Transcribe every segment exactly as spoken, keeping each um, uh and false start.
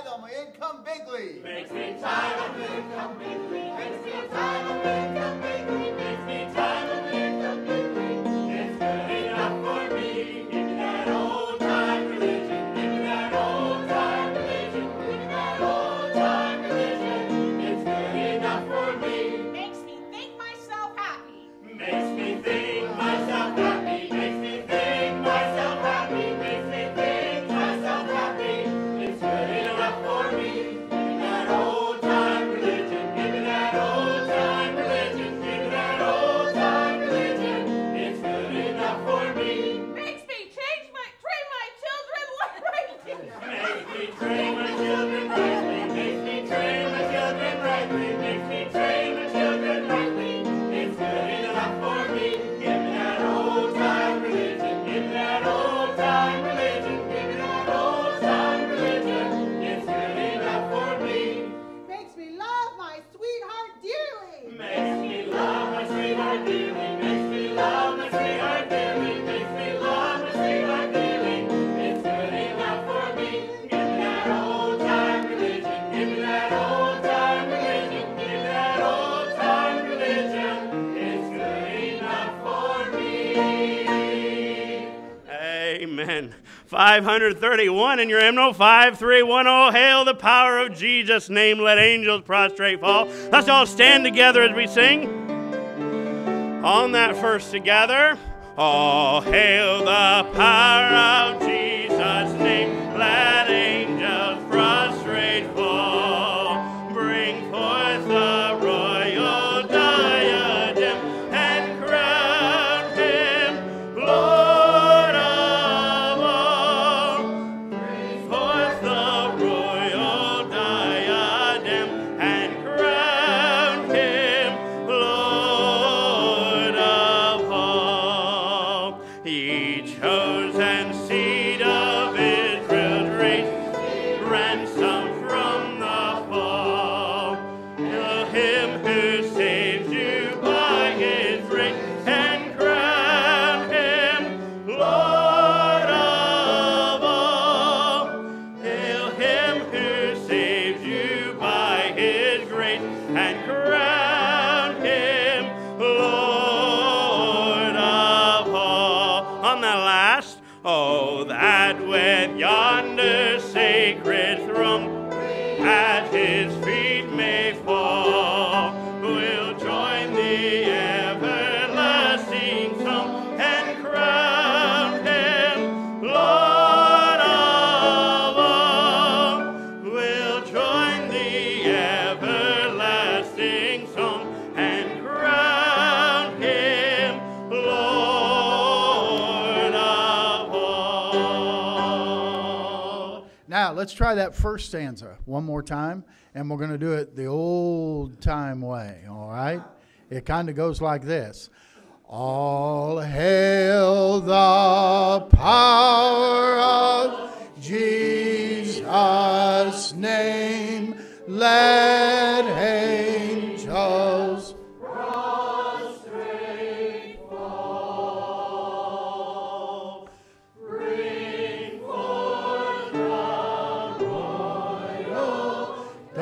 on my income bigly. Makes me tired of income bigly. Makes me tired of income bigly. Makes me tired of income bigly. It's good enough for me. Give me that old time religion. Give me that old time religion. Give me that old time religion. It's good enough for me. Makes me think myself happy. Makes me think myself happy. Makes me think myself happy. Makes me think myself happy. It's good enough for me. Give me that old time religion. Give me that old time religion. Give me that old time religion. It's good enough for me. Makes me change my train my children rightly. Makes me train my children rightly. Makes me train my children rightly. Makes me train my children rightly. It's good enough for me. Give me that old time religion. Give me that old time religion. Give me that old time religion. It's good enough for me. Makes me love my sweetheart dearly. Makes me love my sweetheart dearly. Makes me love my sweetheart dearly. Makes me love my sweetheart dearly. It's good enough for me. Give me that old time religion. Give me that old time religion. Give me that old time religion. It's good enough for me. Amen. five hundred thirty-one in your hymnal. five three one oh. Hail the power of Jesus' name. Let angels prostrate fall. Let's all stand together as we sing. On that first together. Oh, hail the power of Jesus' name. Let angels prostrate fall. Bring forth the royal diadem and crown him Lord of all. Bring forth the royal diadem and crown him Lord of all. Ye chosen seed of Israel's race, ransomed from the fall. Hail him who saves you by his grace and crown him Lord of all. Hail him who saves you by his grace and crown him Lord of all. On the last, oh, that with yonder sacred throne at his feet may fall, we'll join the everlasting song and crown him Lord of all. We'll join the everlasting song and crown him Lord of all. Now, let's try that first stanza one more time, and we're going to do it the old time way, all right? It kind of goes like this. All hail the power of Jesus' name. Let angels Prostrate fall. Bring forth the royal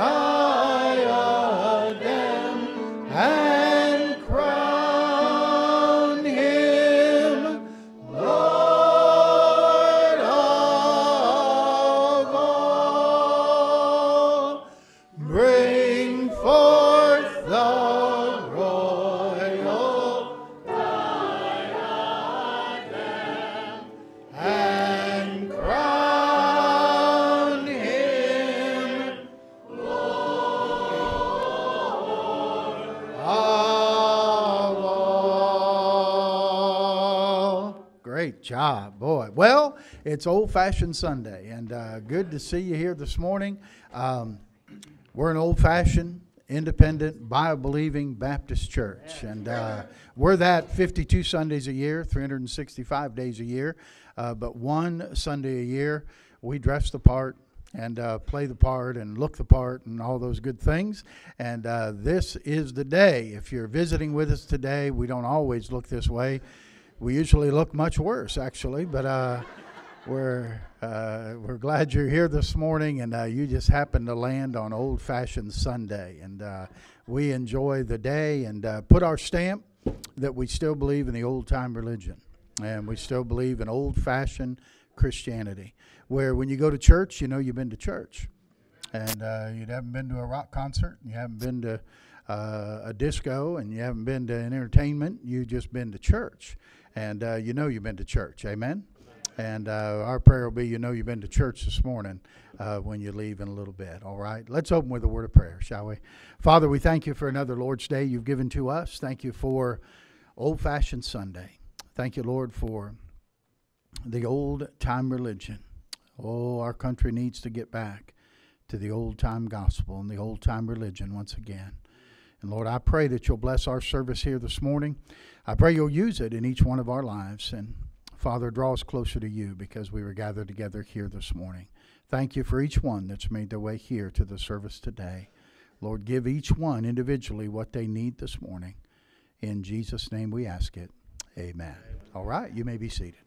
diadem and crown him Lord of all. Bring forth the royal diadem and crown him of all. Great job, boy. Well, it's old-fashioned Sunday, and uh, good to see you here this morning. Um, we're an old-fashioned, independent, Bible-believing Baptist church, and uh, we're that fifty-two Sundays a year, three hundred sixty-five days a year, uh, but one Sunday a year, we dress the part and uh, play the part and look the part and all those good things. And uh, this is the day. If you're visiting with us today, we don't always look this way. We usually look much worse, actually, but uh, we're uh, we're glad you're here this morning, and uh, you just happened to land on Old Fashioned Sunday, and uh, we enjoy the day and uh, put our stamp that we still believe in the old time religion, and we still believe in old fashioned Christianity, where when you go to church, you know you've been to church, and uh, you haven't been to a rock concert, you haven't been to uh, a disco, and you haven't been to an entertainment. You've just been to church, and uh, you know you've been to church. Amen. And uh, our prayer will be, you know, you've been to church this morning uh, when you leave in a little bit. All right. Let's open with a word of prayer, shall we? Father, we thank you for another Lord's Day you've given to us. Thank you for Old Fashioned Sunday. Thank you, Lord, for the old time religion. Oh, our country needs to get back to the old time gospel and the old time religion once again. And Lord, I pray that you'll bless our service here this morning. I pray you'll use it in each one of our lives. And Father, draw us closer to you because we were gathered together here this morning. Thank you for each one that's made their way here to the service today. Lord, give each one individually what they need this morning. In Jesus' name we ask it. Amen. All right, you may be seated.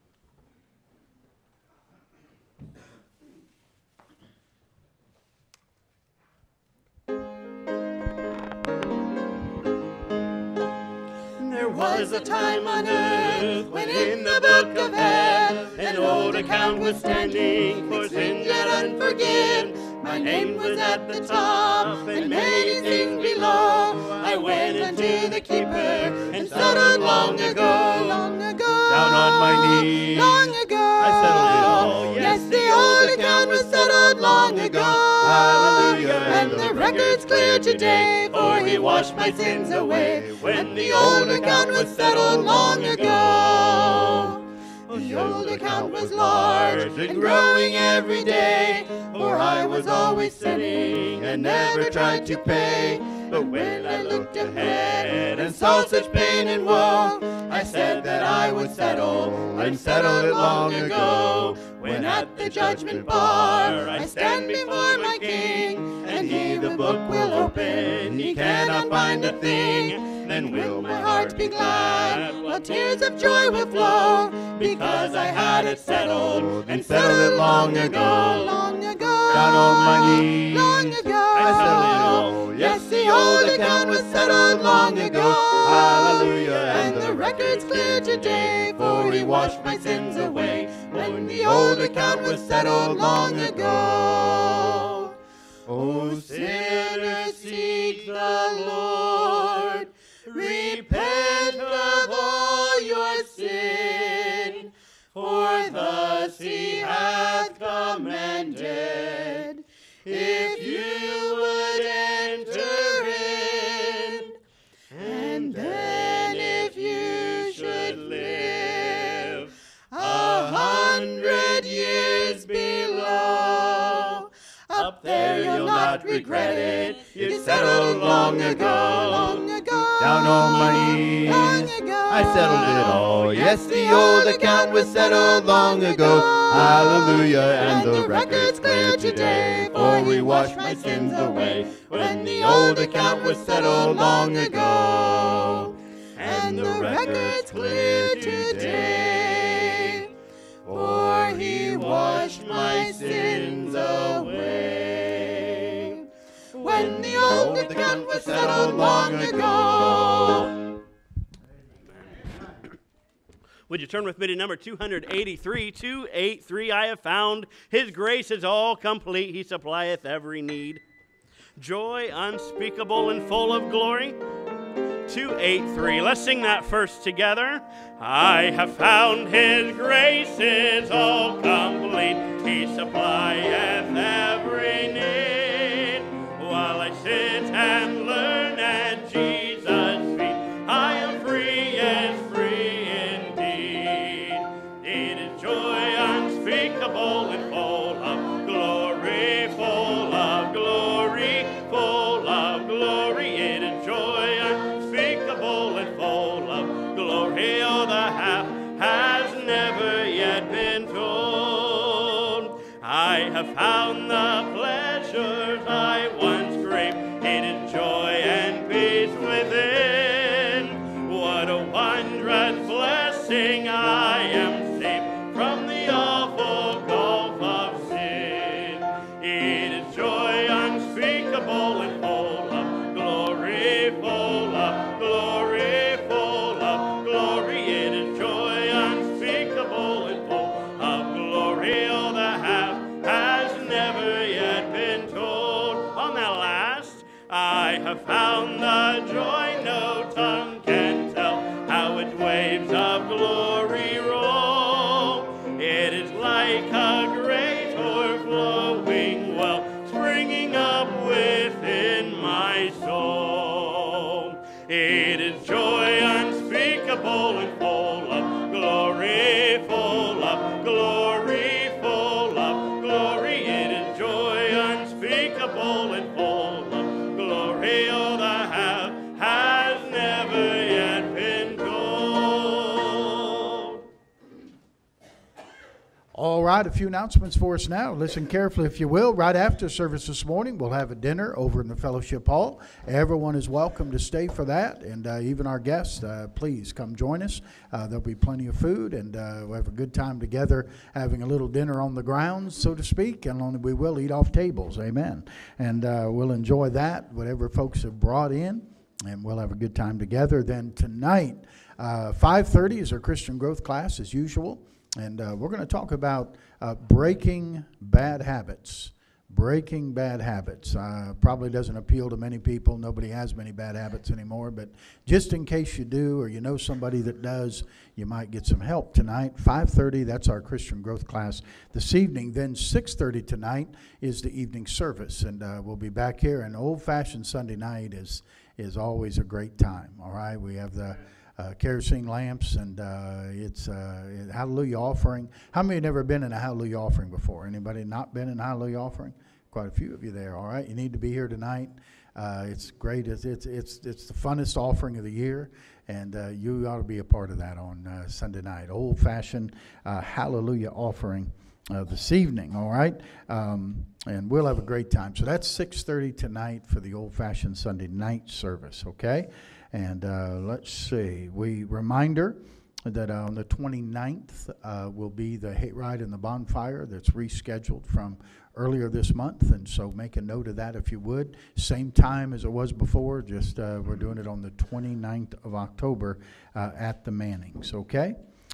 There was a time on earth when in the book of heaven an old account was standing for sins yet unforgiven. My name was at the top and many things below. I went unto the keeper and settled long ago, long ago, down on my knees, long ago. I settled it all. Yes, the old account was settled long ago. Hallelujah. And the record's clear today, for he washed my sins away when the old account was settled long ago. The old account was large and growing every day, for I was always sinning and never tried to pay. But when I looked ahead and saw such pain and woe, I said that I would settle, and settled it long ago. When at the judgment bar I stand before my King, and he the book will open, he cannot find a thing. Then will my heart be glad, while tears of joy will flow, because I had it settled, and settled it long ago, long ago. Down on my knees, long ago, I settled it all. Yes, the old account was settled long ago. Hallelujah. And the record's clear today, for he washed my sins away when the old account was settled long ago. O sinner, seek the Lord, repent of all your sin, for thus he hath commanded. If you would enter in, and then if you should live a hundred years below, up there you'll not regret it. It's settled long ago, long ago. Down on my knees, long ago. I settled it all. Yes, the old account was settled long ago. Hallelujah. And the record's clear today, for we washed my sins away when the old account was settled long ago. And the record's clear today, for he washed my sins away when the old account was settled long ago. Would you turn with me to number two eighty-three, two eighty-three? I have found his grace is all complete. He supplieth every need. Joy unspeakable and full of glory. two eighty-three. Let's sing that first together. I have found his grace is all complete. He supplieth every need. While I sit and learn at Jesus' feet, I am free, yes, free indeed. It is joy unspeakable and full of glory, full of glory, full of glory. It is joy unspeakable and full of glory. Oh, the half has never yet been told. I have found the pleasures I once craved. It is joy and peace within. What a wondrous blessing. I am saved from the awful have found the joy no tongue can tell, how its waves of glory roll. It is like a great o'erflowing well, springing up within my soul. It is joy unspeakable and full of glory, full of glory, full of glory. It is joy unspeakable and full of glory. Oh, the half has never yet been told. All right, a few announcements for us now. Listen carefully, if you will. Right after service this morning, we'll have a dinner over in the fellowship hall. Everyone is welcome to stay for that, and uh, even our guests, uh, please come join us. Uh, there'll be plenty of food, and uh, we'll have a good time together, having a little dinner on the grounds, so to speak, and only we will eat off tables. Amen. And uh, we'll enjoy that, whatever folks have brought in, and we'll have a good time together. Then tonight, uh, five thirty is our Christian growth class, as usual. And uh, we're going to talk about uh, breaking bad habits. Breaking bad habits. Uh, probably doesn't appeal to many people. Nobody has many bad habits anymore. But just in case you do, or you know somebody that does, you might get some help tonight. five thirty, that's our Christian growth class this evening. Then six thirty tonight is the evening service. And uh, we'll be back here. And old-fashioned Sunday night is, is always a great time. All right, we have the... Uh, kerosene lamps, and uh, it's uh, Hallelujah offering. How many have never been in a Hallelujah offering before? Anybody not been in a Hallelujah offering? Quite a few of you there. All right, you need to be here tonight. Uh, it's great. It's, it's it's it's the funnest offering of the year, and uh, you ought to be a part of that on uh, Sunday night. Old-fashioned uh, Hallelujah offering uh, this evening. All right, um, and we'll have a great time. So that's six thirty tonight for the old-fashioned Sunday night service. Okay. And uh, let's see, we reminder that uh, on the twenty-ninth uh, will be the hate ride and the bonfire that's rescheduled from earlier this month. And so make a note of that if you would. Same time as it was before, just uh, we're doing it on the twenty-ninth of October uh, at the Mannings, okay?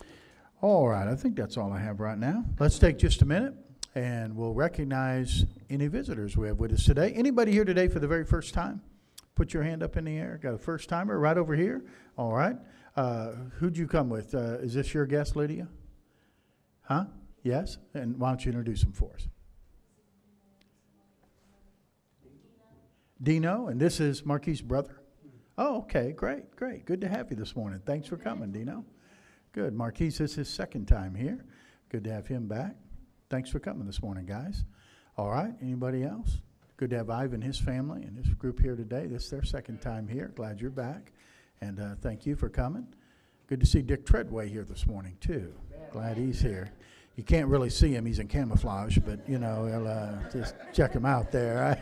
All right, I think that's all I have right now. Let's take just a minute and we'll recognize any visitors we have with us today. Anybody here today for the very first time? Put your hand up in the air. Got a first timer right over here. All right. Uh, who'd you come with? Uh, is this your guest, Lydia? Huh? Yes? And why don't you introduce them for us? Dino, and this is Marquis' brother. Oh, okay. Great, great. Good to have you this morning. Thanks for coming, Dino. Good. Marquis is his second time here. Good to have him back. Thanks for coming this morning, guys. All right. Anybody else? Good to have Ivan and his family and his group here today. This is their second time here. Glad you're back. And uh, thank you for coming. Good to see Dick Treadway here this morning, too. Glad he's here. You can't really see him. He's in camouflage, but, you know, we'll uh, just check him out there.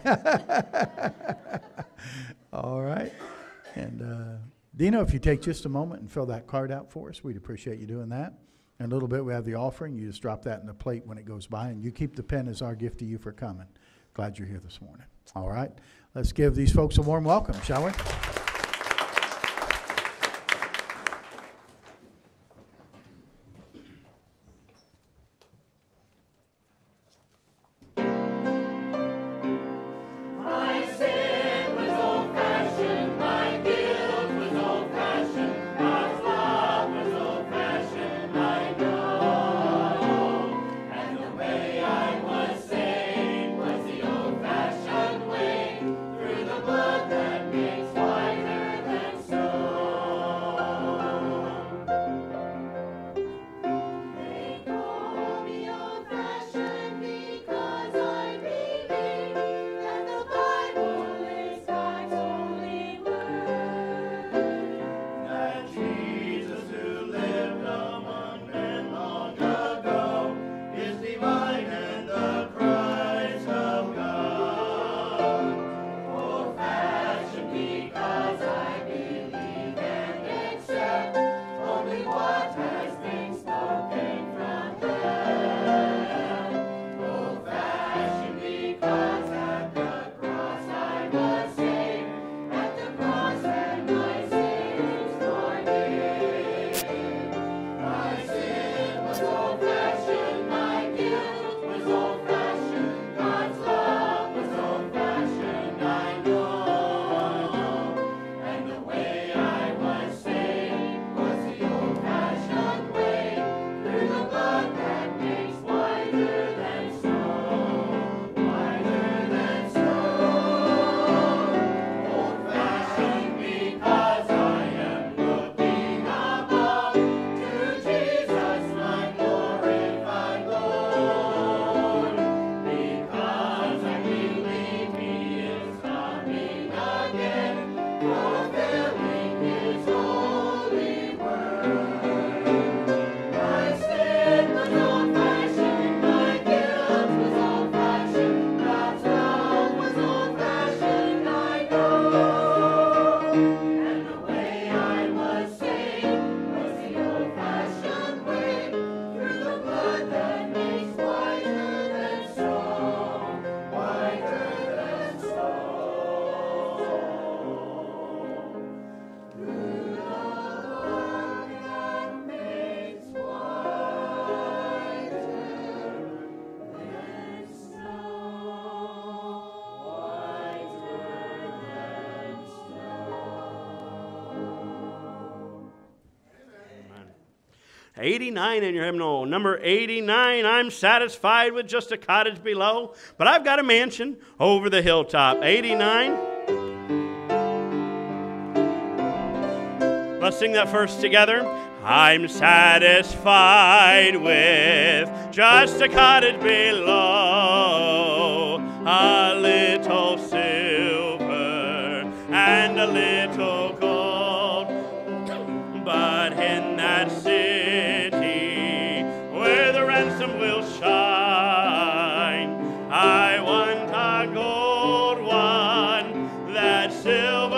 All right. And, uh, Dino, if you take just a moment and fill that card out for us, we'd appreciate you doing that. In a little bit, we have the offering. You just drop that in the plate when it goes by, and you keep the pen as our gift to you for coming. Glad you're here this morning. All right. Let's give these folks a warm welcome, shall we? Makes one eighty-nine in your hymnal. Number eighty-nine, I'm satisfied with just a cottage below, but I've got a mansion over the hilltop. eighty-nine. Let's sing that first together. I'm satisfied with just a cottage below, a little silver and a little gold, but in that city where the ransom will shine, I want a gold one, that silver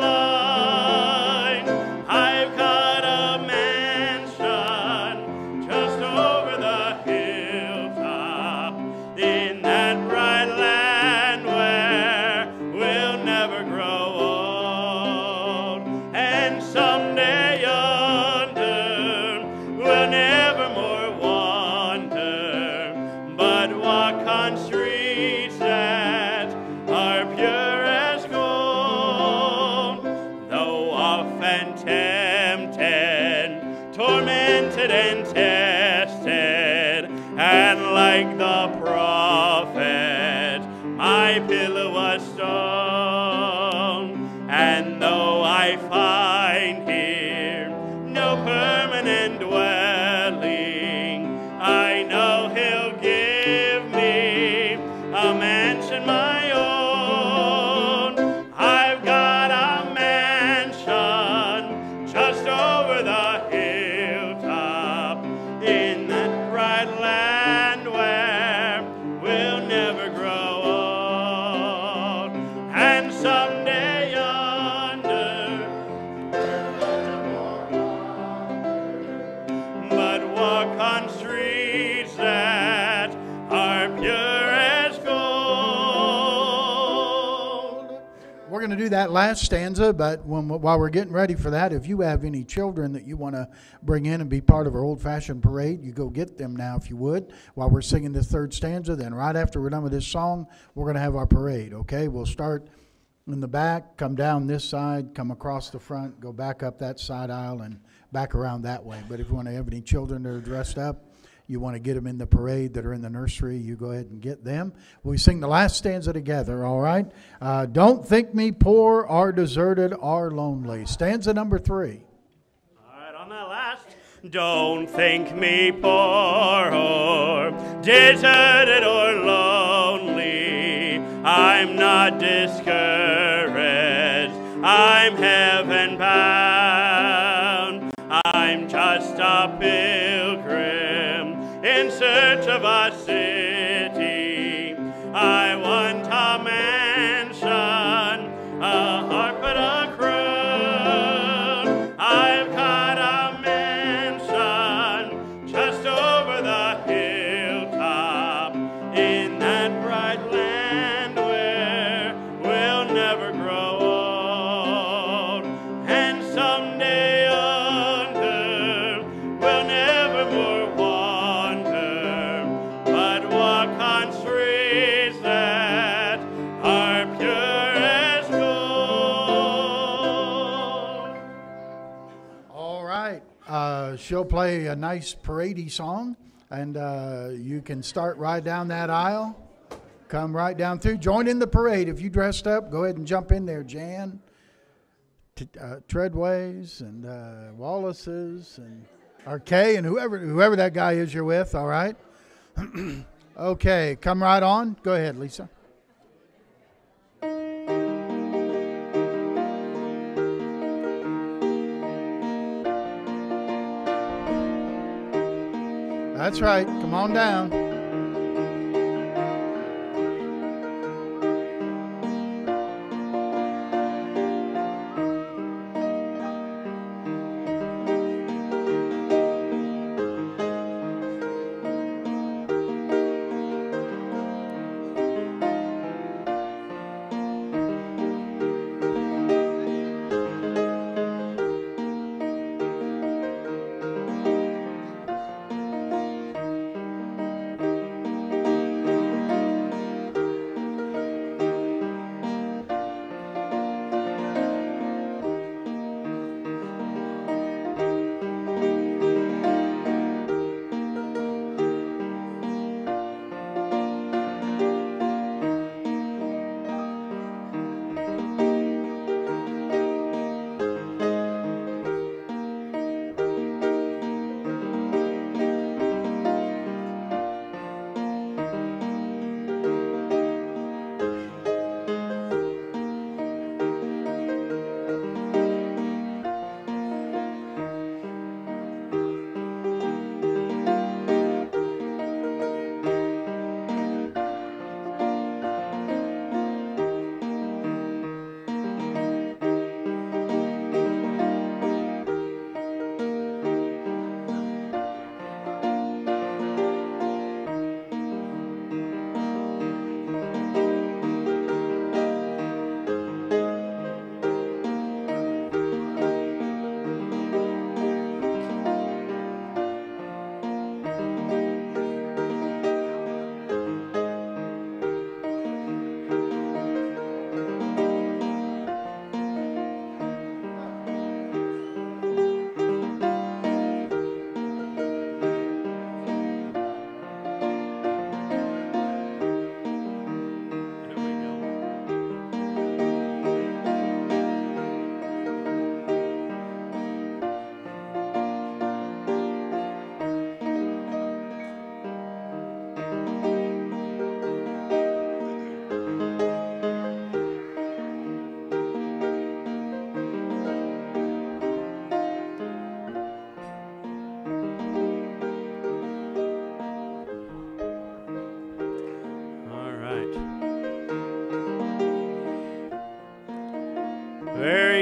line. I've got a mansion just over the hilltop in that bright land where we'll never grow old, and someday yonder we'll never more wander, but walk on streets that are pure as gold, though often tempted, tormented and tested, and like the prophet, my pillow was stone. And though I find here no permanent dwelling, I know he'll give me a mansion my own. I've got a mansion just over the hilltop in that bright land where we'll never grow old, and someday yonder, but walk on streets that are pure as gold. We're going to do that last stanza, but when, while we're getting ready for that, if you have any children that you want to bring in and be part of our old-fashioned parade, you go get them now if you would, while we're singing this third stanza. Then right after we're done with this song, we're going to have our parade, okay? We'll start in the back, come down this side, come across the front, go back up that side aisle, and back around that way. But if you want to have any children that are dressed up, you want to get them in the parade that are in the nursery, you go ahead and get them. We sing the last stanza together, all right? Uh, don't think me poor or deserted or lonely. Stanza number three. All right, on that last. Don't think me poor or deserted or lonely. I'm not discouraged. I'm heaven bound. I'm just a pilgrim in search of a city. I want a mansion, a harp and a crown. I've got a mansion just over the hilltop in that bright land where we'll never grow old, and someday yonder we'll never more wander, but walk on streets that are pure as gold. All right. Uh, she'll play a nice parade song, and uh, you can start right down that aisle. Come right down through. Join in the parade. If you dressed up, go ahead and jump in there, Jan. T- uh, Treadways and uh, Wallace's and or Kay and whoever whoever that guy is you're with, all right? Okay, come right on. Go ahead, Lisa. That's right. Come on down.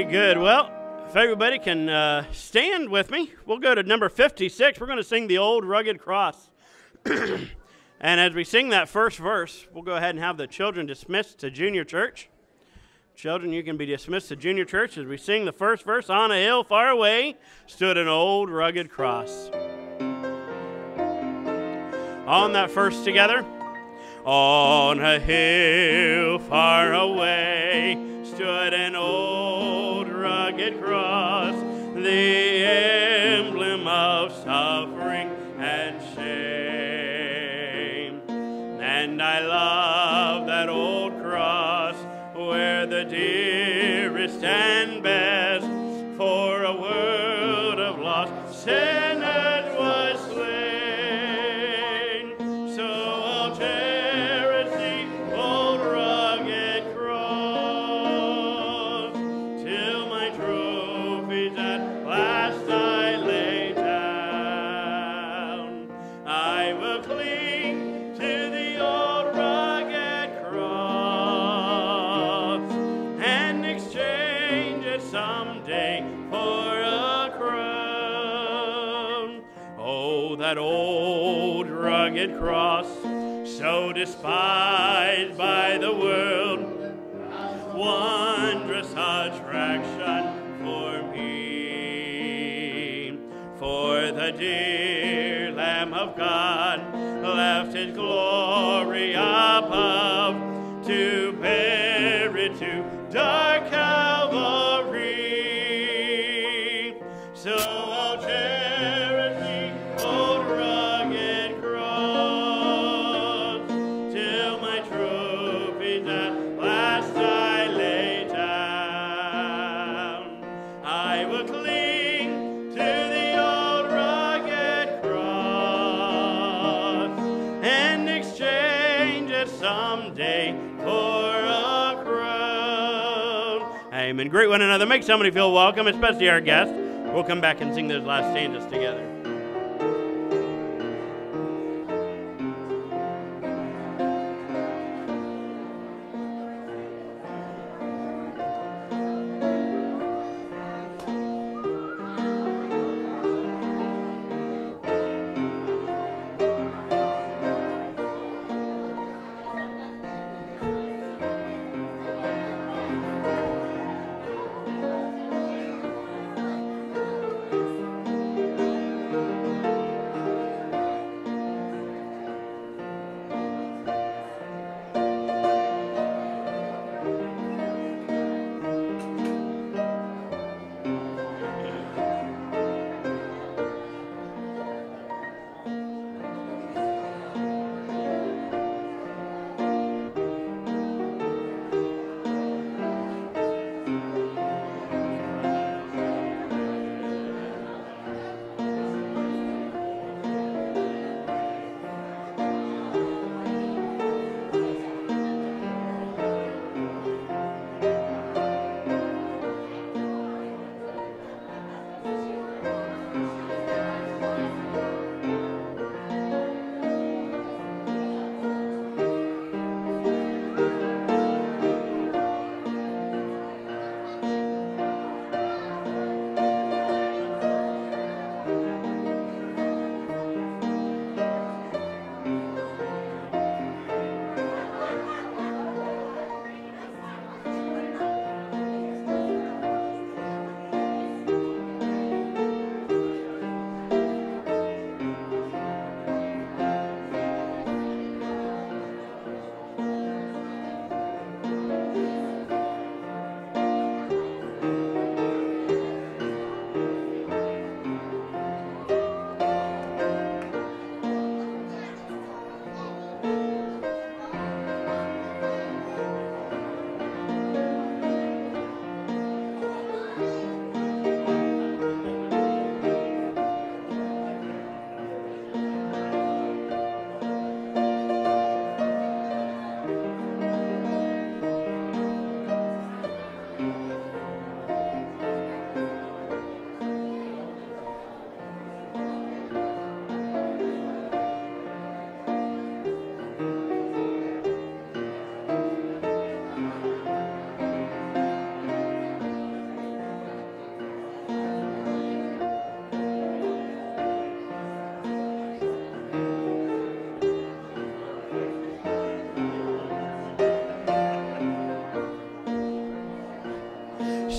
good. Well, if everybody can uh, stand with me, we'll go to number fifty-six. We're going to sing the Old Rugged Cross. And as we sing that first verse, we'll go ahead and have the children dismissed to junior church. Children, you can be dismissed to junior church as we sing the first verse. On a hill far away stood an old rugged cross. On that first together. On a hill far away stood an old rugged cross, the emblem of suffering and shame. And I love that old cross where the dearest and best for a world of lost sinners was slain. So I'll cherish the old rugged cross till my trophies at last I lay down. I will cling to the old rugged cross and exchange it someday for a crown. Oh, that old rugged cross, so despised by the world, wondrous attraction for me. For the dear Lamb of God left his glory above to bear it to dark Calvary. So I'll cherish the old rugged cross till my trophies at last I lay down. I will cling to the old rugged cross and exchange it someday for a crown. Amen. Greet one another. Make somebody feel welcome, especially our guests. We'll come back and sing those last stanzas together.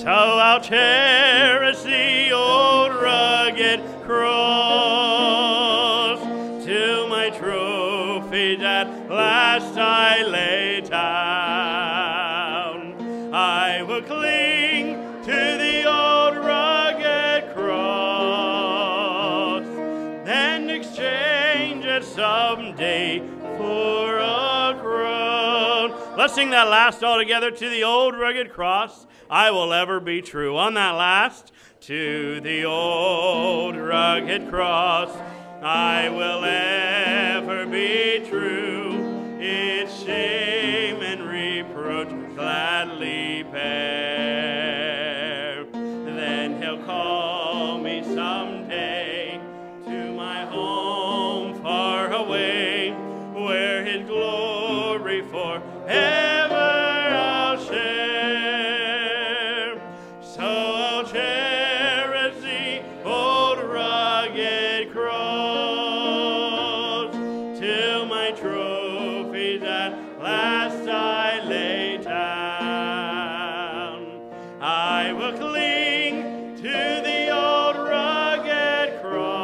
So I'll cherish the old rugged cross till my trophies at last I lay down. I will cling to the old rugged cross, then exchange it someday for a crown. Let's sing that last all together. To the old rugged cross I will ever be true. On that last, to the old rugged cross I will ever be true. Its shame and reproach gladly bear. Then he'll call me someday to my home far away, where his glory forever I'll share. So I'll cherish the old rugged cross till my trophies at last I lay down. I will cling to the old rugged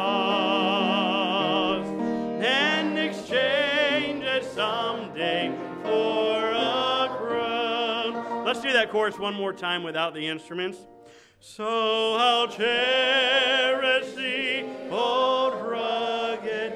cross, then exchange it someday for a crown. Let's do that chorus one more time without the instruments. So I'll cherish the old rugged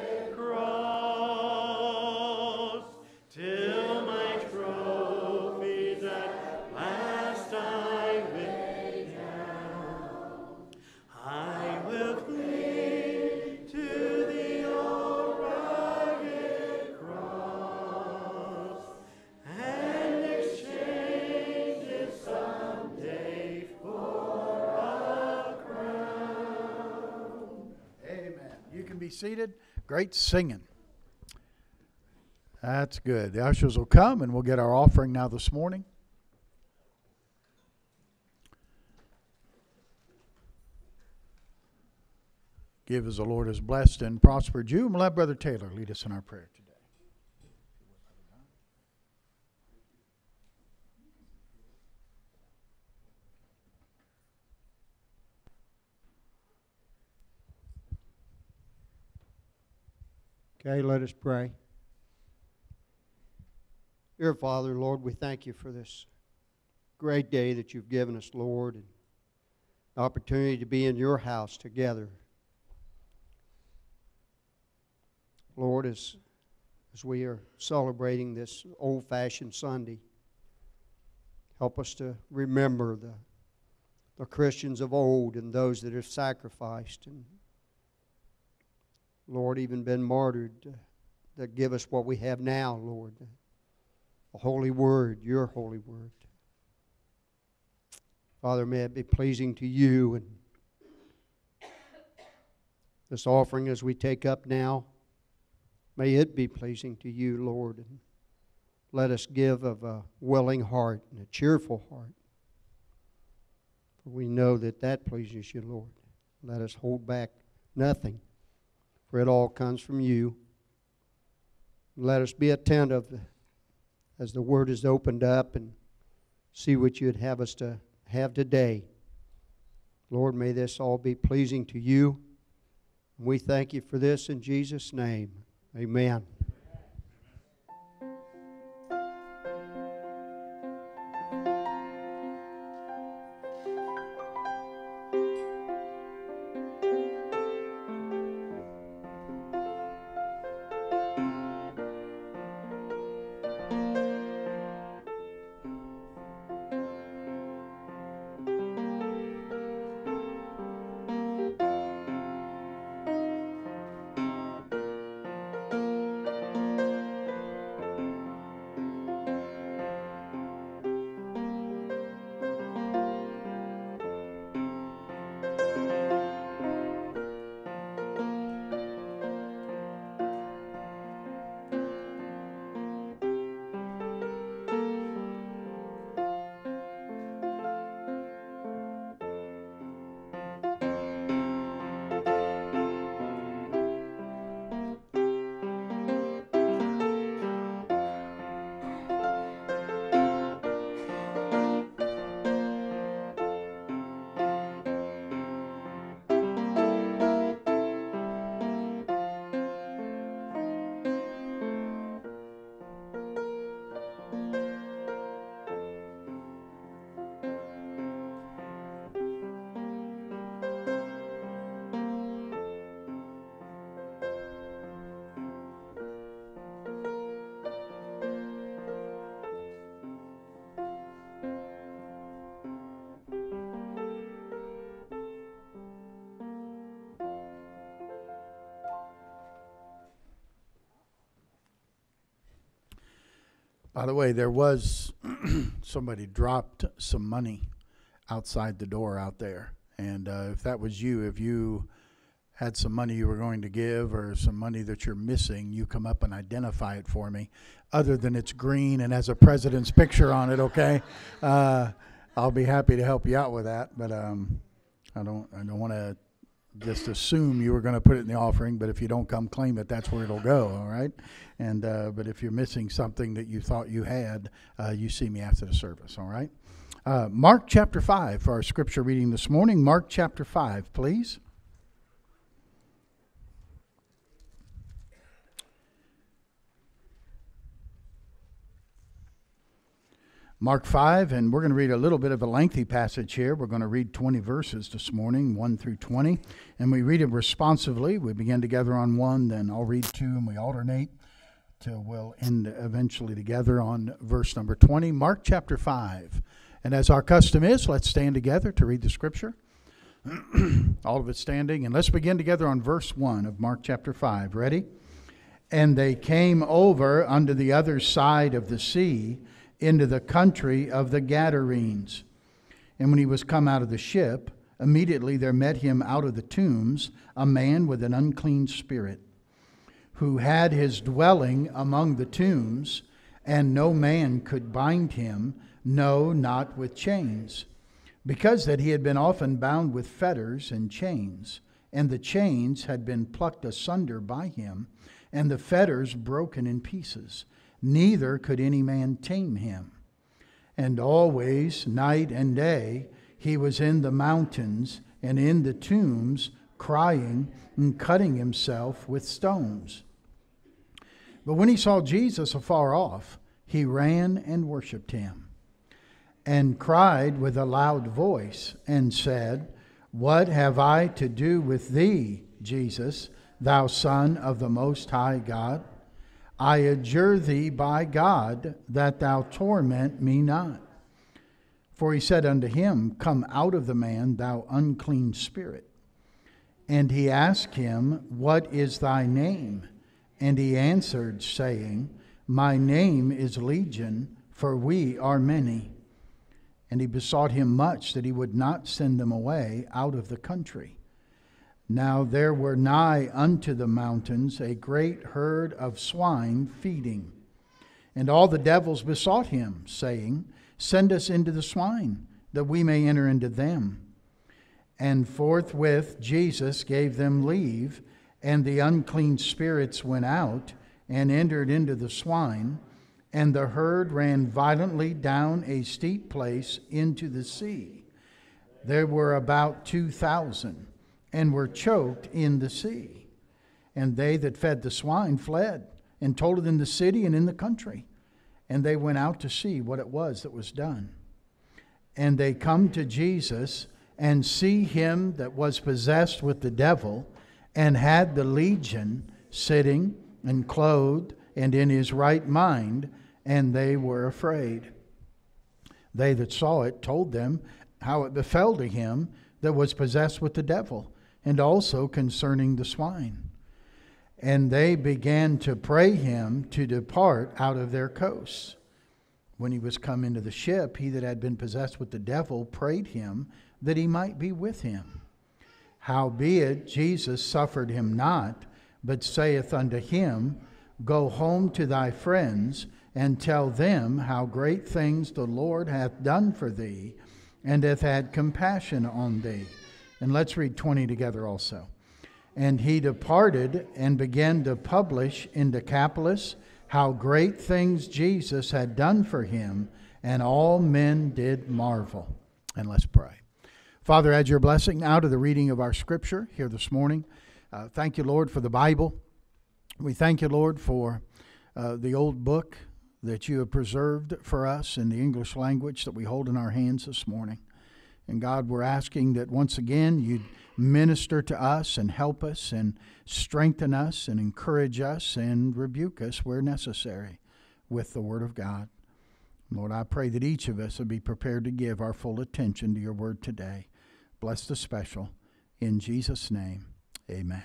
cross till my trophies at last I lay down. I will cling to the old rugged cross and exchange it someday for a crown. Amen. You can be seated. Great singing. That's good. The ushers will come and we'll get our offering now this morning. Give as the Lord has blessed and prospered you. And we'll have Brother Taylor lead us in our prayer today. Okay, let us pray. Dear Father, Lord, we thank you for this great day that you've given us, Lord, and the opportunity to be in your house together. Lord, as, as we are celebrating this old-fashioned Sunday, help us to remember the, the Christians of old and those that have sacrificed and, Lord, even been martyred uh, that give us what we have now, Lord. The holy word, your holy word. Father, may it be pleasing to you. And this offering as we take up now, may it be pleasing to you, Lord. And let us give of a willing heart and a cheerful heart. For we know that that pleases you, Lord. Let us hold back nothing, for it all comes from you. Let us be attentive as the word is opened up and see what you'd have us to have today. Lord, may this all be pleasing to you. We thank you for this in Jesus' name. Amen. By the way, there was somebody dropped some money outside the door out there. And uh, if that was you, if you had some money you were going to give or some money that you're missing, you come up and identify it for me. Other than it's green and has a president's picture on it, okay? Uh, I'll be happy to help you out with that. But um, I don't, I don't want to just assume you were going to put it in the offering, but if you don't come claim it, that's where it'll go, all right? And uh, but if you're missing something that you thought you had, uh, you see me after the service, all right? Uh, Mark chapter five for our scripture reading this morning. Mark chapter five, please. Mark five, and we're going to read a little bit of a lengthy passage here. We're going to read twenty verses this morning, one through twenty, and we read it responsively. We begin together on one, then I'll read two, and we alternate till we'll end eventually together on verse number twenty. Mark chapter five. And as our custom is, let's stand together to read the scripture. All of it standing, and let's begin together on verse one of Mark chapter five. Ready? And they came over unto the other side of the sea, into the country of the Gadarenes. And when he was come out of the ship, immediately there met him out of the tombs a man with an unclean spirit, who had his dwelling among the tombs, and no man could bind him, no, not with chains, because that he had been often bound with fetters and chains, and the chains had been plucked asunder by him, and the fetters broken in pieces. Neither could any man tame him. And always, night and day, he was in the mountains and in the tombs, crying and cutting himself with stones. But when he saw Jesus afar off, he ran and worshipped him, and cried with a loud voice, and said, What have I to do with thee, Jesus, thou Son of the Most High God? I adjure thee by God that thou torment me not. For he said unto him, Come out of the man, thou unclean spirit. And he asked him, What is thy name? And he answered, saying, My name is Legion, for we are many. And he besought him much that he would not send them away out of the country. Now there were nigh unto the mountains a great herd of swine feeding. And all the devils besought him, saying, Send us into the swine, that we may enter into them. And forthwith Jesus gave them leave, and the unclean spirits went out, and entered into the swine, and the herd ran violently down a steep place into the sea. There were about two thousand, and were choked in the sea. And they that fed the swine fled, and told it in the city and in the country. And they went out to see what it was that was done. And they come to Jesus, and see him that was possessed with the devil, and had the legion, sitting and clothed, and in his right mind, and they were afraid. They that saw it told them how it befell to him that was possessed with the devil, and also concerning the swine. And they began to pray him to depart out of their coasts. When he was come into the ship, he that had been possessed with the devil prayed him that he might be with him. Howbeit Jesus suffered him not, but saith unto him, Go home to thy friends, and tell them how great things the Lord hath done for thee, and hath had compassion on thee. And let's read twenty together also. And he departed and began to publish in Decapolis how great things Jesus had done for him, and all men did marvel. And let's pray. Father, add your blessing now to the reading of our scripture here this morning. Uh, thank you, Lord, for the Bible. We thank you, Lord, for uh, the old book that you have preserved for us in the English language that we hold in our hands this morning. And God, we're asking that once again you'd minister to us and help us and strengthen us and encourage us and rebuke us where necessary with the Word of God. Lord, I pray that each of us would be prepared to give our full attention to your Word today. Bless the special. In Jesus' name, amen.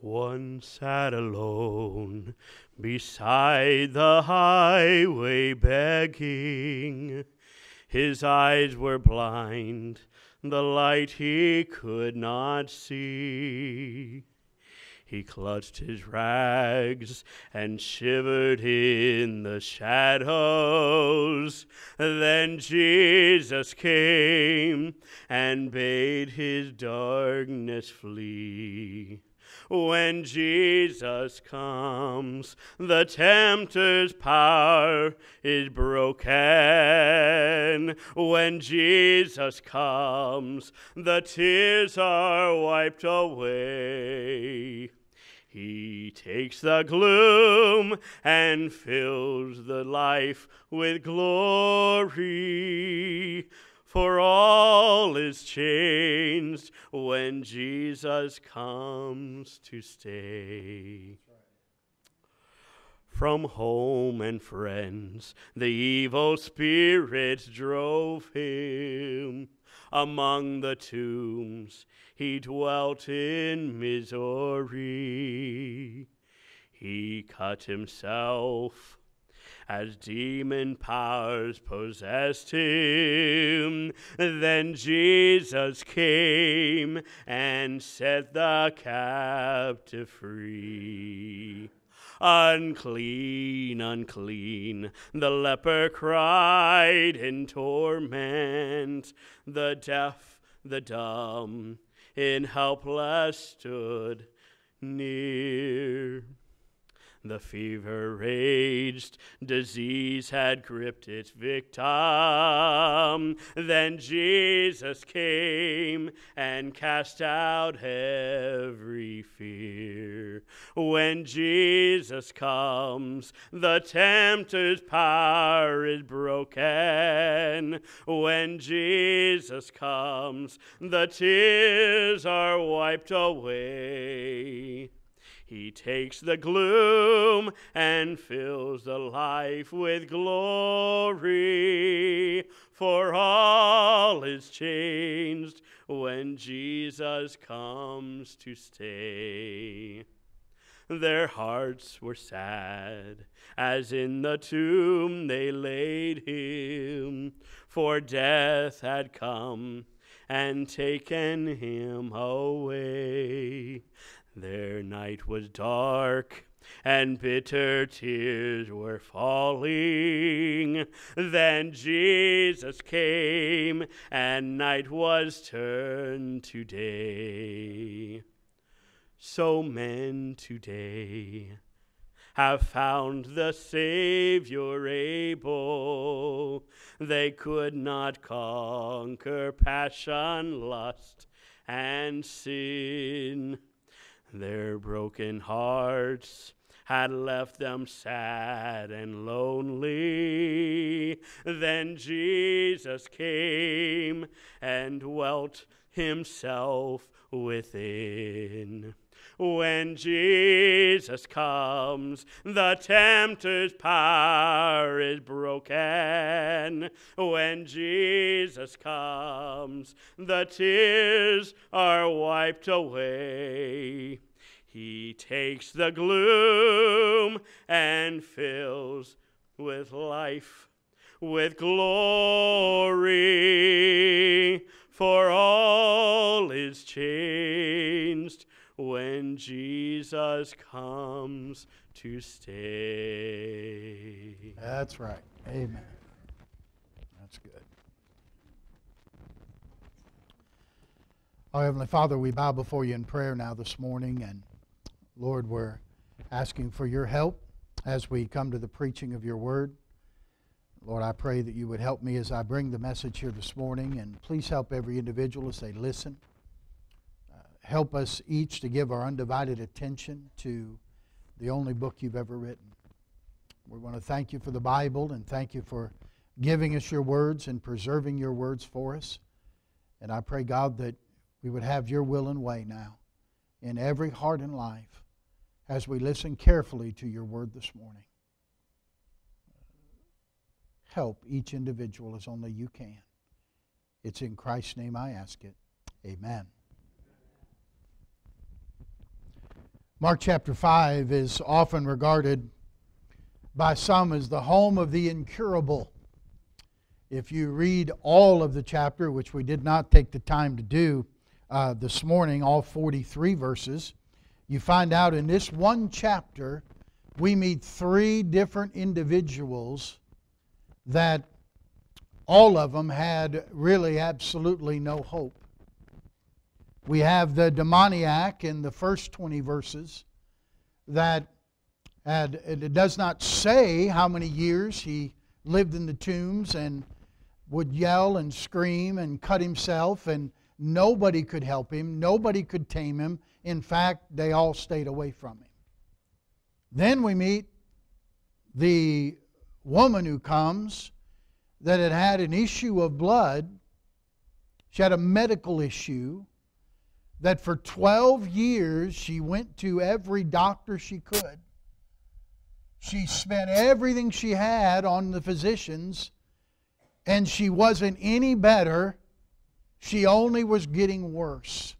One sat alone beside the highway begging. His eyes were blind, the light he could not see. He clutched his rags and shivered in the shadows. Then Jesus came and bade his darkness flee. When Jesus comes, the tempter's power is broken. When Jesus comes, the tears are wiped away. He takes the gloom and fills the life with glory. For all is changed when Jesus comes to stay. From home and friends, the evil spirits drove him. Among the tombs, he dwelt in misery. He cut himself as demon powers possessed him. Then Jesus came and set the captive free. Unclean, unclean, the leper cried in torment. The deaf, the dumb, in helpless stood near. The fever raged, disease had gripped its victim. Then Jesus came and cast out every fear. When Jesus comes, the tempter's power is broken. When Jesus comes, the tears are wiped away. He takes the gloom and fills the life with glory, for all is changed when Jesus comes to stay. Their hearts were sad as in the tomb they laid him, for death had come and taken him away. Their night was dark, and bitter tears were falling. Then Jesus came, and night was turned to day. So men today have found the Savior able. They could not conquer passion, lust, and sin. Their broken hearts had left them sad and lonely. Then Jesus came and dwelt himself within. When Jesus comes, the tempter's power is broken. When Jesus comes, the tears are wiped away. He takes the gloom and fills with life, with glory, for all is changed when Jesus comes to stay. That's right. Amen. That's good. Our Heavenly Father, we bow before you in prayer now this morning, and Lord, we're asking for your help as we come to the preaching of your word. Lord, I pray that you would help me as I bring the message here this morning, and please help every individual as they listen. Help us each to give our undivided attention to the only book you've ever written. We want to thank you for the Bible and thank you for giving us your words and preserving your words for us. And I pray, God, that we would have your will and way now in every heart and life as we listen carefully to your word this morning. Help each individual as only you can. It's in Christ's name I ask it. Amen. Mark chapter five is often regarded by some as the home of the incurable. If you read all of the chapter, which we did not take the time to do uh, this morning, all forty-three verses, you find out in this one chapter we meet three different individuals that all of them had really absolutely no hope. We have the demoniac in the first twenty verses that had, it does not say how many years he lived in the tombs and would yell and scream and cut himself, and nobody could help him, nobody could tame him. In fact, they all stayed away from him. Then we meet the woman who comes that had had an issue of blood. She had a medical issue that for twelve years she went to every doctor she could. She spent everything she had on the physicians, and she wasn't any better. She only was getting worse.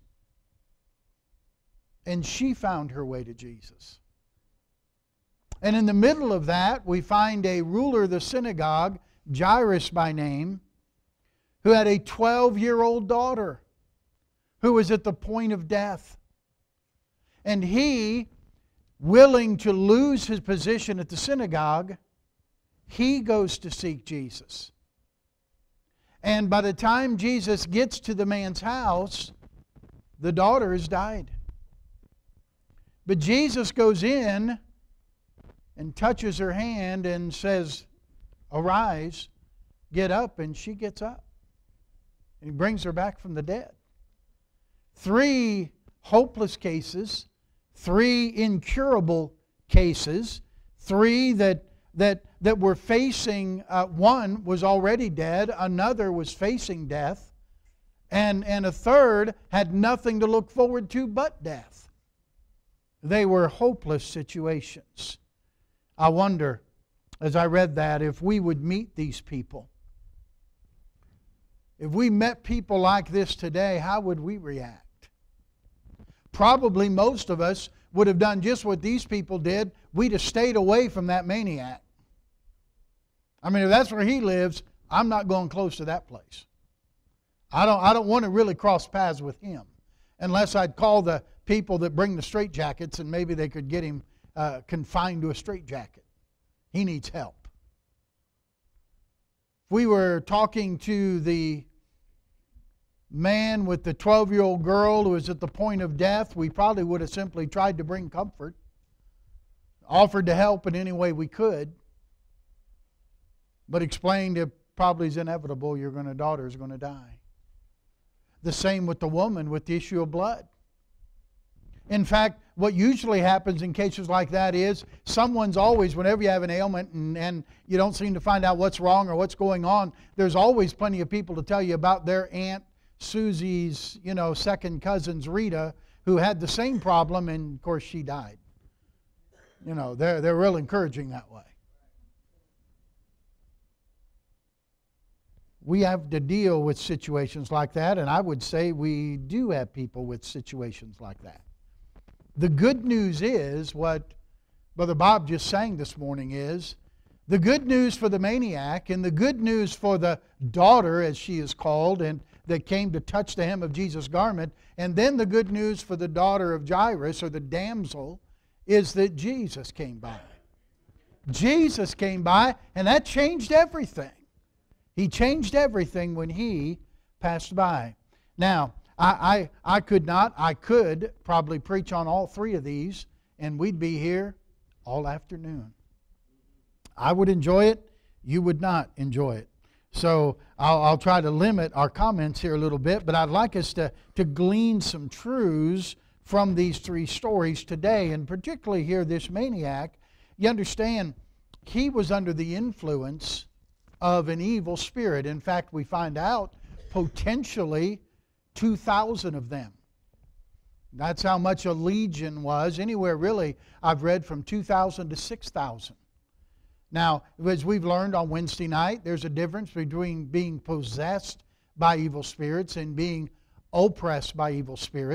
And she found her way to Jesus. And in the middle of that, we find a ruler of the synagogue, Jairus by name, who had a twelve-year-old daughter who was at the point of death. And he, willing to lose his position at the synagogue, he goes to seek Jesus. And by the time Jesus gets to the man's house, the daughter has died. But Jesus goes in and touches her hand and says, "Arise, get up," and she gets up. And he brings her back from the dead. Three hopeless cases, three incurable cases, three that that that were facing, uh, one was already dead, another was facing death, and, and a third had nothing to look forward to but death. They were hopeless situations. I wonder, as I read that, if we would meet these people. If we met people like this today, how would we react? Probably most of us would have done just what these people did. We'd have stayed away from that maniac. I mean, if that's where he lives, I'm not going close to that place. I don't, I don't want to really cross paths with him unless I'd call the people that bring the straitjackets and maybe they could get him uh, confined to a straitjacket. He needs help. If we were talking to the man with the twelve-year-old girl who was at the point of death, we probably would have simply tried to bring comfort, offered to help in any way we could, but explained it probably is inevitable, your gonna, daughter is going to die. The same with the woman with the issue of blood. In fact, what usually happens in cases like that is someone's always, whenever you have an ailment and, and you don't seem to find out what's wrong or what's going on, there's always plenty of people to tell you about their aunt Susie's, you know, second cousin's Rita, who had the same problem, and of course she died. You know, they're, they're real encouraging that way. We have to deal with situations like that, and I would say we do have people with situations like that. The good news is, what Brother Bob just sang this morning is, the good news for the maniac and the good news for the daughter, as she is called, and that came to touch the hem of Jesus' garment, and then the good news for the daughter of Jairus, or the damsel, is that Jesus came by. Jesus came by, and that changed everything. He changed everything when He passed by. Now, I, I, I could not, I could probably preach on all three of these, and we'd be here all afternoon. I would enjoy it. You would not enjoy it. So I'll, I'll try to limit our comments here a little bit, but I'd like us to, to glean some truths from these three stories today, and particularly here, this maniac. You understand, he was under the influence of an evil spirit. In fact, we find out potentially two thousand of them. That's how much a legion was. Anywhere really, I've read from two thousand to six thousand. Now, as we've learned on Wednesday night, there's a difference between being possessed by evil spirits and being oppressed by evil spirits.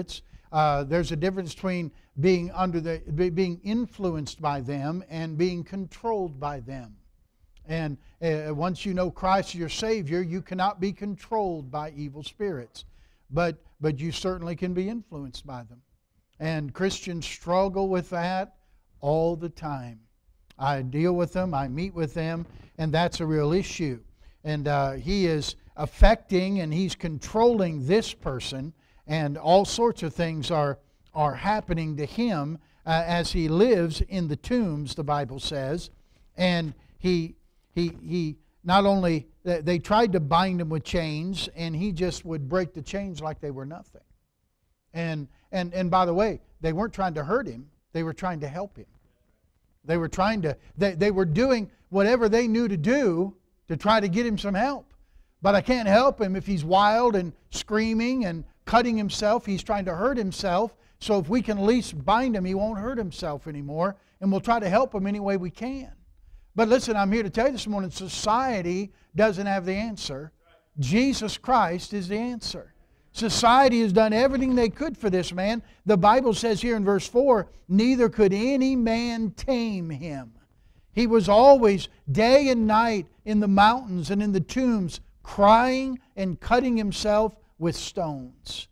Uh, there's a difference between being under the be- being influenced by them and being controlled by them. And uh, once you know Christ your Savior, you cannot be controlled by evil spirits, but but you certainly can be influenced by them. And Christians struggle with that all the time. I deal with them, I meet with them, and that's a real issue. And uh, he is affecting and he's controlling this person, and all sorts of things are, are happening to him uh, as he lives in the tombs, the Bible says. And he, he, he not only, they tried to bind him with chains, and he just would break the chains like they were nothing. And, and, and by the way, they weren't trying to hurt him, they were trying to help him. They were trying to, they, they were doing whatever they knew to do to try to get him some help. But I can't help him if he's wild and screaming and cutting himself. He's trying to hurt himself. So if we can at least bind him, he won't hurt himself anymore. And we'll try to help him any way we can. But listen, I'm here to tell you this morning, society doesn't have the answer. Jesus Christ is the answer. Society has done everything they could for this man. The Bible says here in verse four, neither could any man tame him. He was always day and night in the mountains and in the tombs, crying and cutting himself with stones.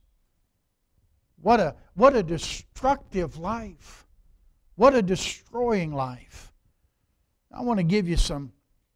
What a, what a destructive life. What a destroying life. I want to give you some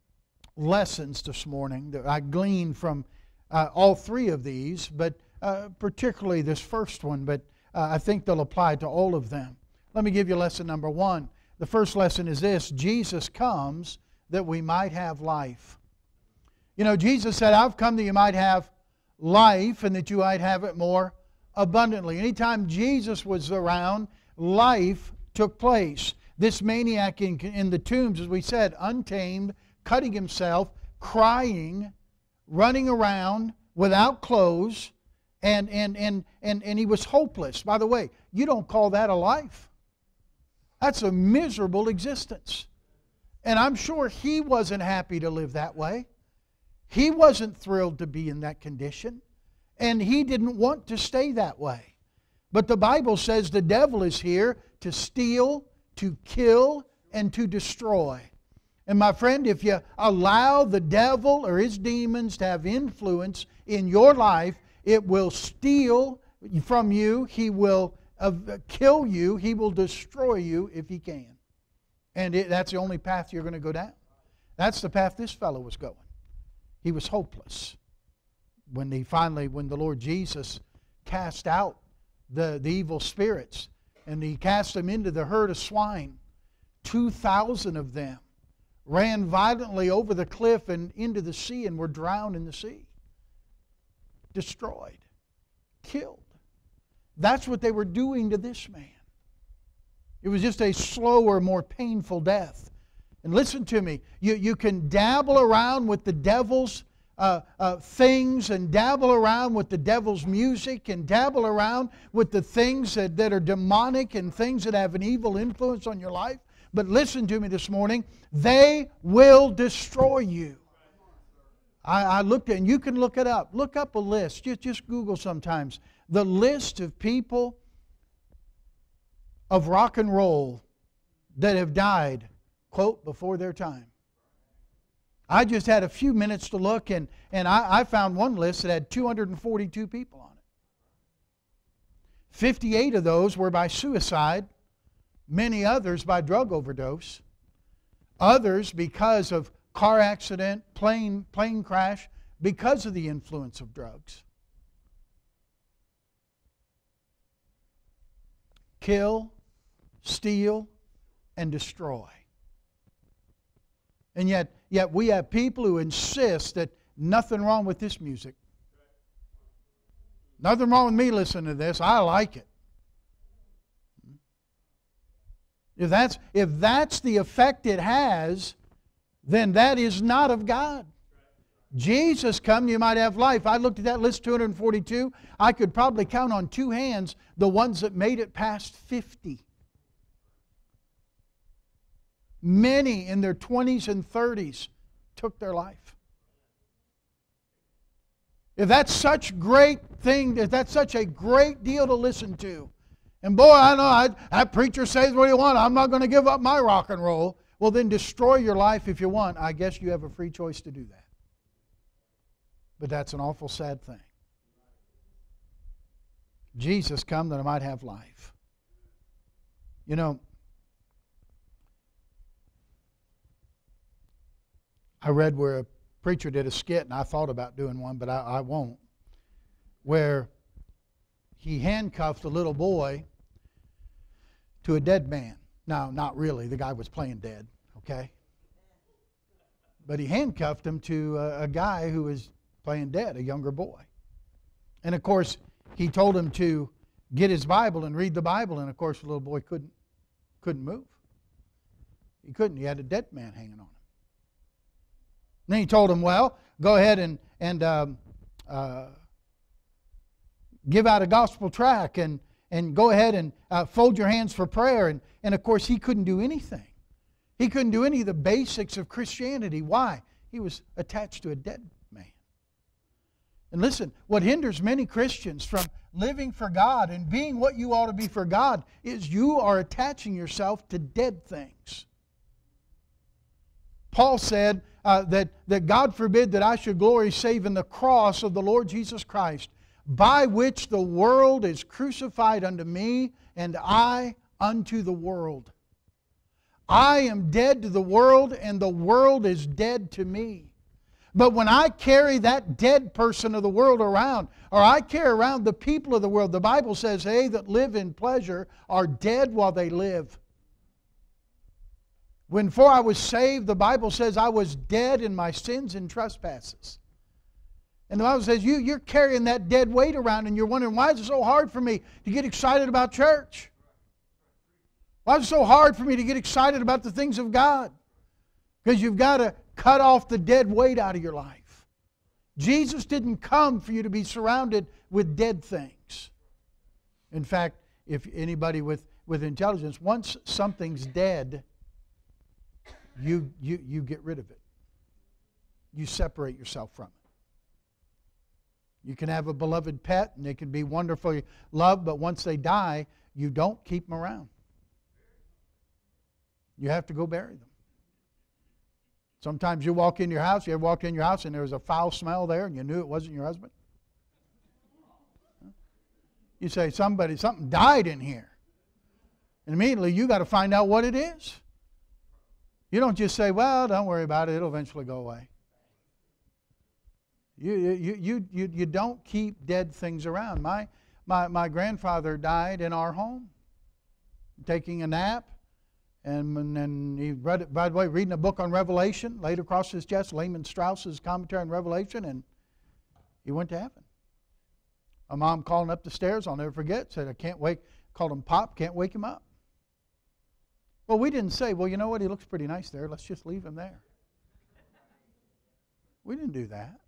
lessons this morning that I gleaned from uh, all three of these, but Uh, particularly this first one, but uh, I think they'll apply to all of them. Let me give you lesson number one. The first lesson is this: Jesus comes that we might have life. You know, Jesus said, I've come that you might have life and that you might have it more abundantly. Anytime Jesus was around, life took place. This maniac in, in the tombs, as we said, untamed, cutting himself, crying, running around without clothes, And, and, and, and, and he was hopeless. By the way, you don't call that a life. That's a miserable existence. And I'm sure he wasn't happy to live that way. He wasn't thrilled to be in that condition. And he didn't want to stay that way. But the Bible says the devil is here to steal, to kill, and to destroy. And my friend, if you allow the devil or his demons to have influence in your life, it will steal from you. He will uh, kill you. He will destroy you if he can. And it, that's the only path you're going to go down. That's the path this fellow was going. He was hopeless. When he finally, when the Lord Jesus cast out the, the evil spirits, and he cast them into the herd of swine, two thousand of them ran violently over the cliff and into the sea and were drowned in the sea. Destroyed, killed. That's what they were doing to this man. It was just a slower, more painful death. And listen to me, you, you can dabble around with the devil's uh, uh, things, and dabble around with the devil's music, and dabble around with the things that, that are demonic and things that have an evil influence on your life. But listen to me this morning, they will destroy you. I, I looked at, and you can look it up. Look up a list. Just, just Google sometimes. The list of people of rock and roll that have died, quote, before their time. I just had a few minutes to look, and, and I, I found one list that had two hundred forty-two people on it. fifty-eight of those were by suicide, many others by drug overdose, others because of car accident, plane, plane crash, because of the influence of drugs. Kill, steal, and destroy. And yet, yet we have people who insist that nothing wrong with this music. Nothing wrong with me listening to this. I like it. If that's, if that's the effect it has, then that is not of God. Jesus come, you might have life. I looked at that list, two hundred forty-two. I could probably count on two hands the ones that made it past fifty. Many in their twenties and thirties took their life. If that's such great thing, if that's such a great deal to listen to, and boy, I know I, that preacher says what he wants, I'm not going to give up my rock and roll. Well, then destroy your life if you want. I guess you have a free choice to do that. But that's an awful sad thing. Jesus come that I might have life. You know, I read where a preacher did a skit, and I thought about doing one, but I, I won't, where he handcuffed a little boy to a dead man. Now, not really. The guy was playing dead, okay? But he handcuffed him to a, a guy who was playing dead, a younger boy. And, of course, he told him to get his Bible and read the Bible, and, of course, the little boy couldn't, couldn't move. He couldn't. He had a dead man hanging on him. And then he told him, well, go ahead and, and um, uh, give out a gospel tract and, and go ahead and uh, fold your hands for prayer. And, and, of course, he couldn't do anything. He couldn't do any of the basics of Christianity. Why? He was attached to a dead man. And listen, what hinders many Christians from living for God and being what you ought to be for God is you are attaching yourself to dead things. Paul said uh, that, that God forbid that I should glory save in the cross of the Lord Jesus Christ, by which the world is crucified unto me, and I unto the world. I am dead to the world, and the world is dead to me. But when I carry that dead person of the world around, or I carry around the people of the world, the Bible says, they that live in pleasure are dead while they live. When before I was saved, the Bible says I was dead in my sins and trespasses. And the Bible says you, you're carrying that dead weight around and you're wondering, why is it so hard for me to get excited about church? Why is it so hard for me to get excited about the things of God? Because you've got to cut off the dead weight out of your life. Jesus didn't come for you to be surrounded with dead things. In fact, if anybody with, with intelligence, once something's dead, you, you, you get rid of it. You separate yourself from it. You can have a beloved pet and they can be wonderfully loved, but once they die, you don't keep them around. You have to go bury them. Sometimes you walk in your house, you ever walk in your house and there was a foul smell there and you knew it wasn't your husband? You say, somebody, something died in here. And immediately you got to find out what it is. You don't just say, well, don't worry about it, it'll eventually go away. You, you, you, you, you don't keep dead things around. My, my, my grandfather died in our home, taking a nap. And then he read it, by the way, reading a book on Revelation, laid across his chest, Lehman Strauss's commentary on Revelation, and he went to heaven. My mom called him up the stairs, I'll never forget, said, I can't wake, called him Pop, can't wake him up. Well, we didn't say, well, you know what, he looks pretty nice there, let's just leave him there. We didn't do that.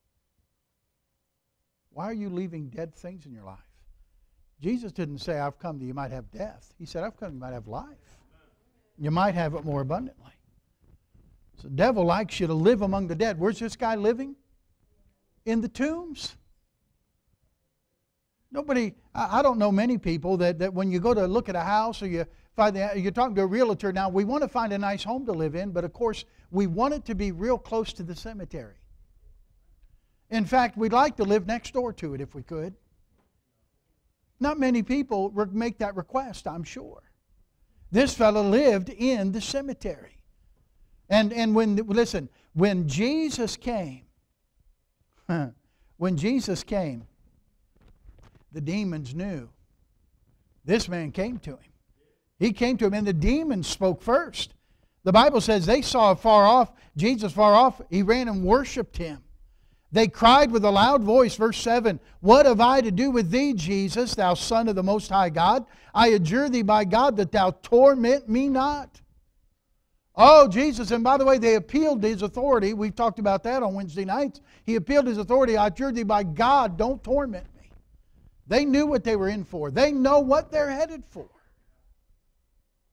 Why are you leaving dead things in your life? Jesus didn't say, I've come that you might have death. He said, I've come that you might have life. You might have it more abundantly. So the devil likes you to live among the dead. Where's this guy living? In the tombs. Nobody, I, I don't know many people that, that when you go to look at a house or you find the, you're talking to a realtor now, we want to find a nice home to live in, but of course we want it to be real close to the cemetery. In fact, we'd like to live next door to it if we could. Not many people make that request, I'm sure. This fellow lived in the cemetery. And, and when, listen, when Jesus came, when Jesus came, the demons knew this man came to him. He came to him and the demons spoke first. The Bible says they saw far off, Jesus far off, he ran and worshiped him. They cried with a loud voice, verse seven, what have I to do with thee, Jesus, thou Son of the Most High God? I adjure thee by God that thou torment me not. Oh, Jesus, and by the way, they appealed to his authority. We've talked about that on Wednesday nights. He appealed to his authority. I adjure thee by God, don't torment me. They knew what they were in for. They know what they're headed for.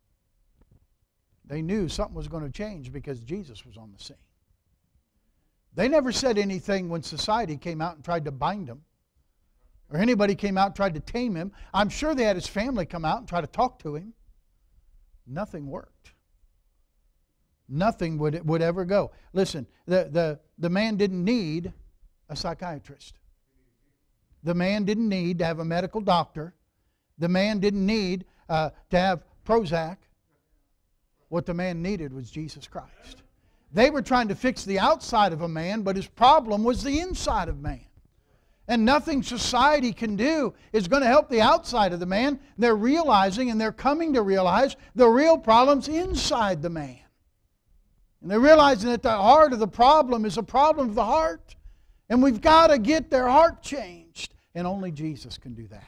They knew something was going to change because Jesus was on the scene. They never said anything when society came out and tried to bind him, or anybody came out and tried to tame him. I'm sure they had his family come out and try to talk to him. Nothing worked. Nothing would, would ever go. Listen, the, the, the man didn't need a psychiatrist. The man didn't need to have a medical doctor. The man didn't need uh, to have Prozac. What the man needed was Jesus Christ. They were trying to fix the outside of a man, but his problem was the inside of man. And nothing society can do is going to help the outside of the man. They're realizing, and they're coming to realize, the real problem's inside the man. And they're realizing that the heart of the problem is a problem of the heart. And we've got to get their heart changed. And only Jesus can do that.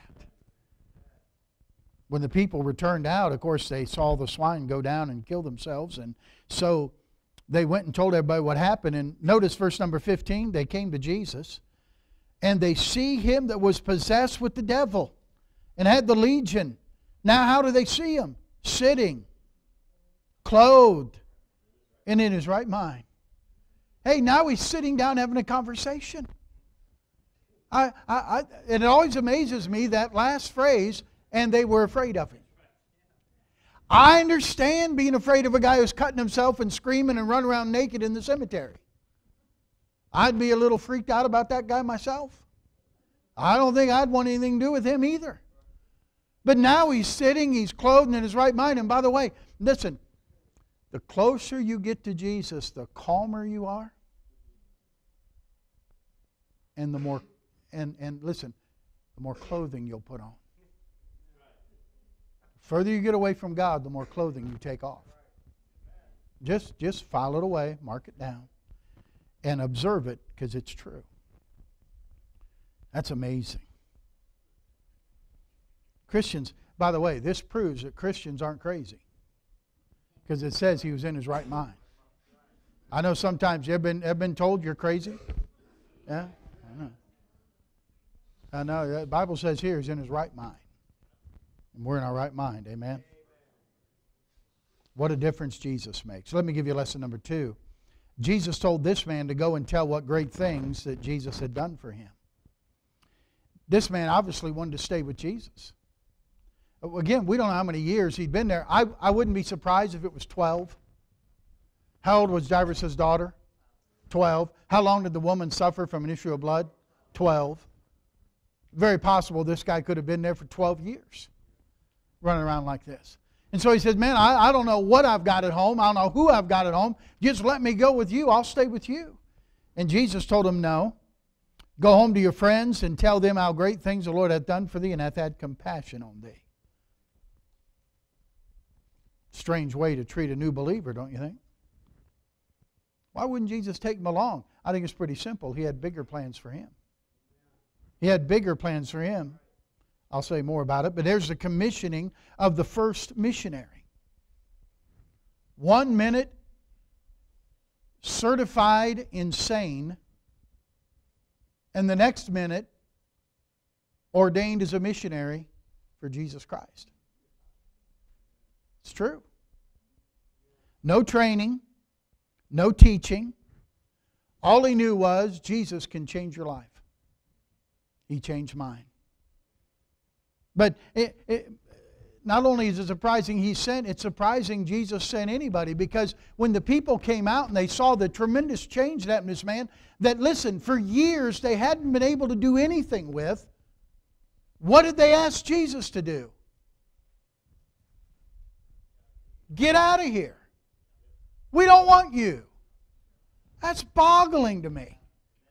When the people returned out, of course, they saw the swine go down and kill themselves. And so they went and told everybody what happened. And notice verse number fifteen, they came to Jesus. And they see him that was possessed with the devil and had the legion. Now how do they see him? Sitting, clothed, and in his right mind. Hey, now he's sitting down having a conversation. I, I, I, it always amazes me, that last phrase, and they were afraid of him. I understand being afraid of a guy who's cutting himself and screaming and running around naked in the cemetery. I'd be a little freaked out about that guy myself. I don't think I'd want anything to do with him either. But now he's sitting, he's clothed and in his right mind. And by the way, listen, the closer you get to Jesus, the calmer you are. And the more, and, and listen, the more clothing you'll put on. The further you get away from God, the more clothing you take off. Just, just file it away, mark it down. And observe it, because it's true. That's amazing. Christians, by the way, this proves that Christians aren't crazy. Because it says he was in his right mind. I know sometimes you've been, have been told you're crazy. Yeah, I know. I know. The Bible says here he's in his right mind. And we're in our right mind. Amen. What a difference Jesus makes. Let me give you lesson number two. Jesus told this man to go and tell what great things that Jesus had done for him. This man obviously wanted to stay with Jesus. Again, we don't know how many years he'd been there. I, I wouldn't be surprised if it was twelve. How old was Jairus' daughter? twelve. How long did the woman suffer from an issue of blood? twelve. Very possible this guy could have been there for twelve years, running around like this. And so he says, man, I, I don't know what I've got at home. I don't know who I've got at home. Just let me go with you. I'll stay with you. And Jesus told him, no. Go home to your friends and tell them how great things the Lord hath done for thee and hath had compassion on thee. Strange way to treat a new believer, don't you think? Why wouldn't Jesus take him along? I think it's pretty simple. He had bigger plans for him. He had bigger plans for him. I'll say more about it, but there's the commissioning of the first missionary. One minute, certified insane, and the next minute, ordained as a missionary for Jesus Christ. It's true. No training, no teaching. All he knew was Jesus can change your life. He changed mine. But it, it, not only is it surprising he sent, it's surprising Jesus sent anybody, because when the people came out and they saw the tremendous change that happened to this man, that, listen, for years they hadn't been able to do anything with, what did they ask Jesus to do? Get out of here. We don't want you. That's boggling to me.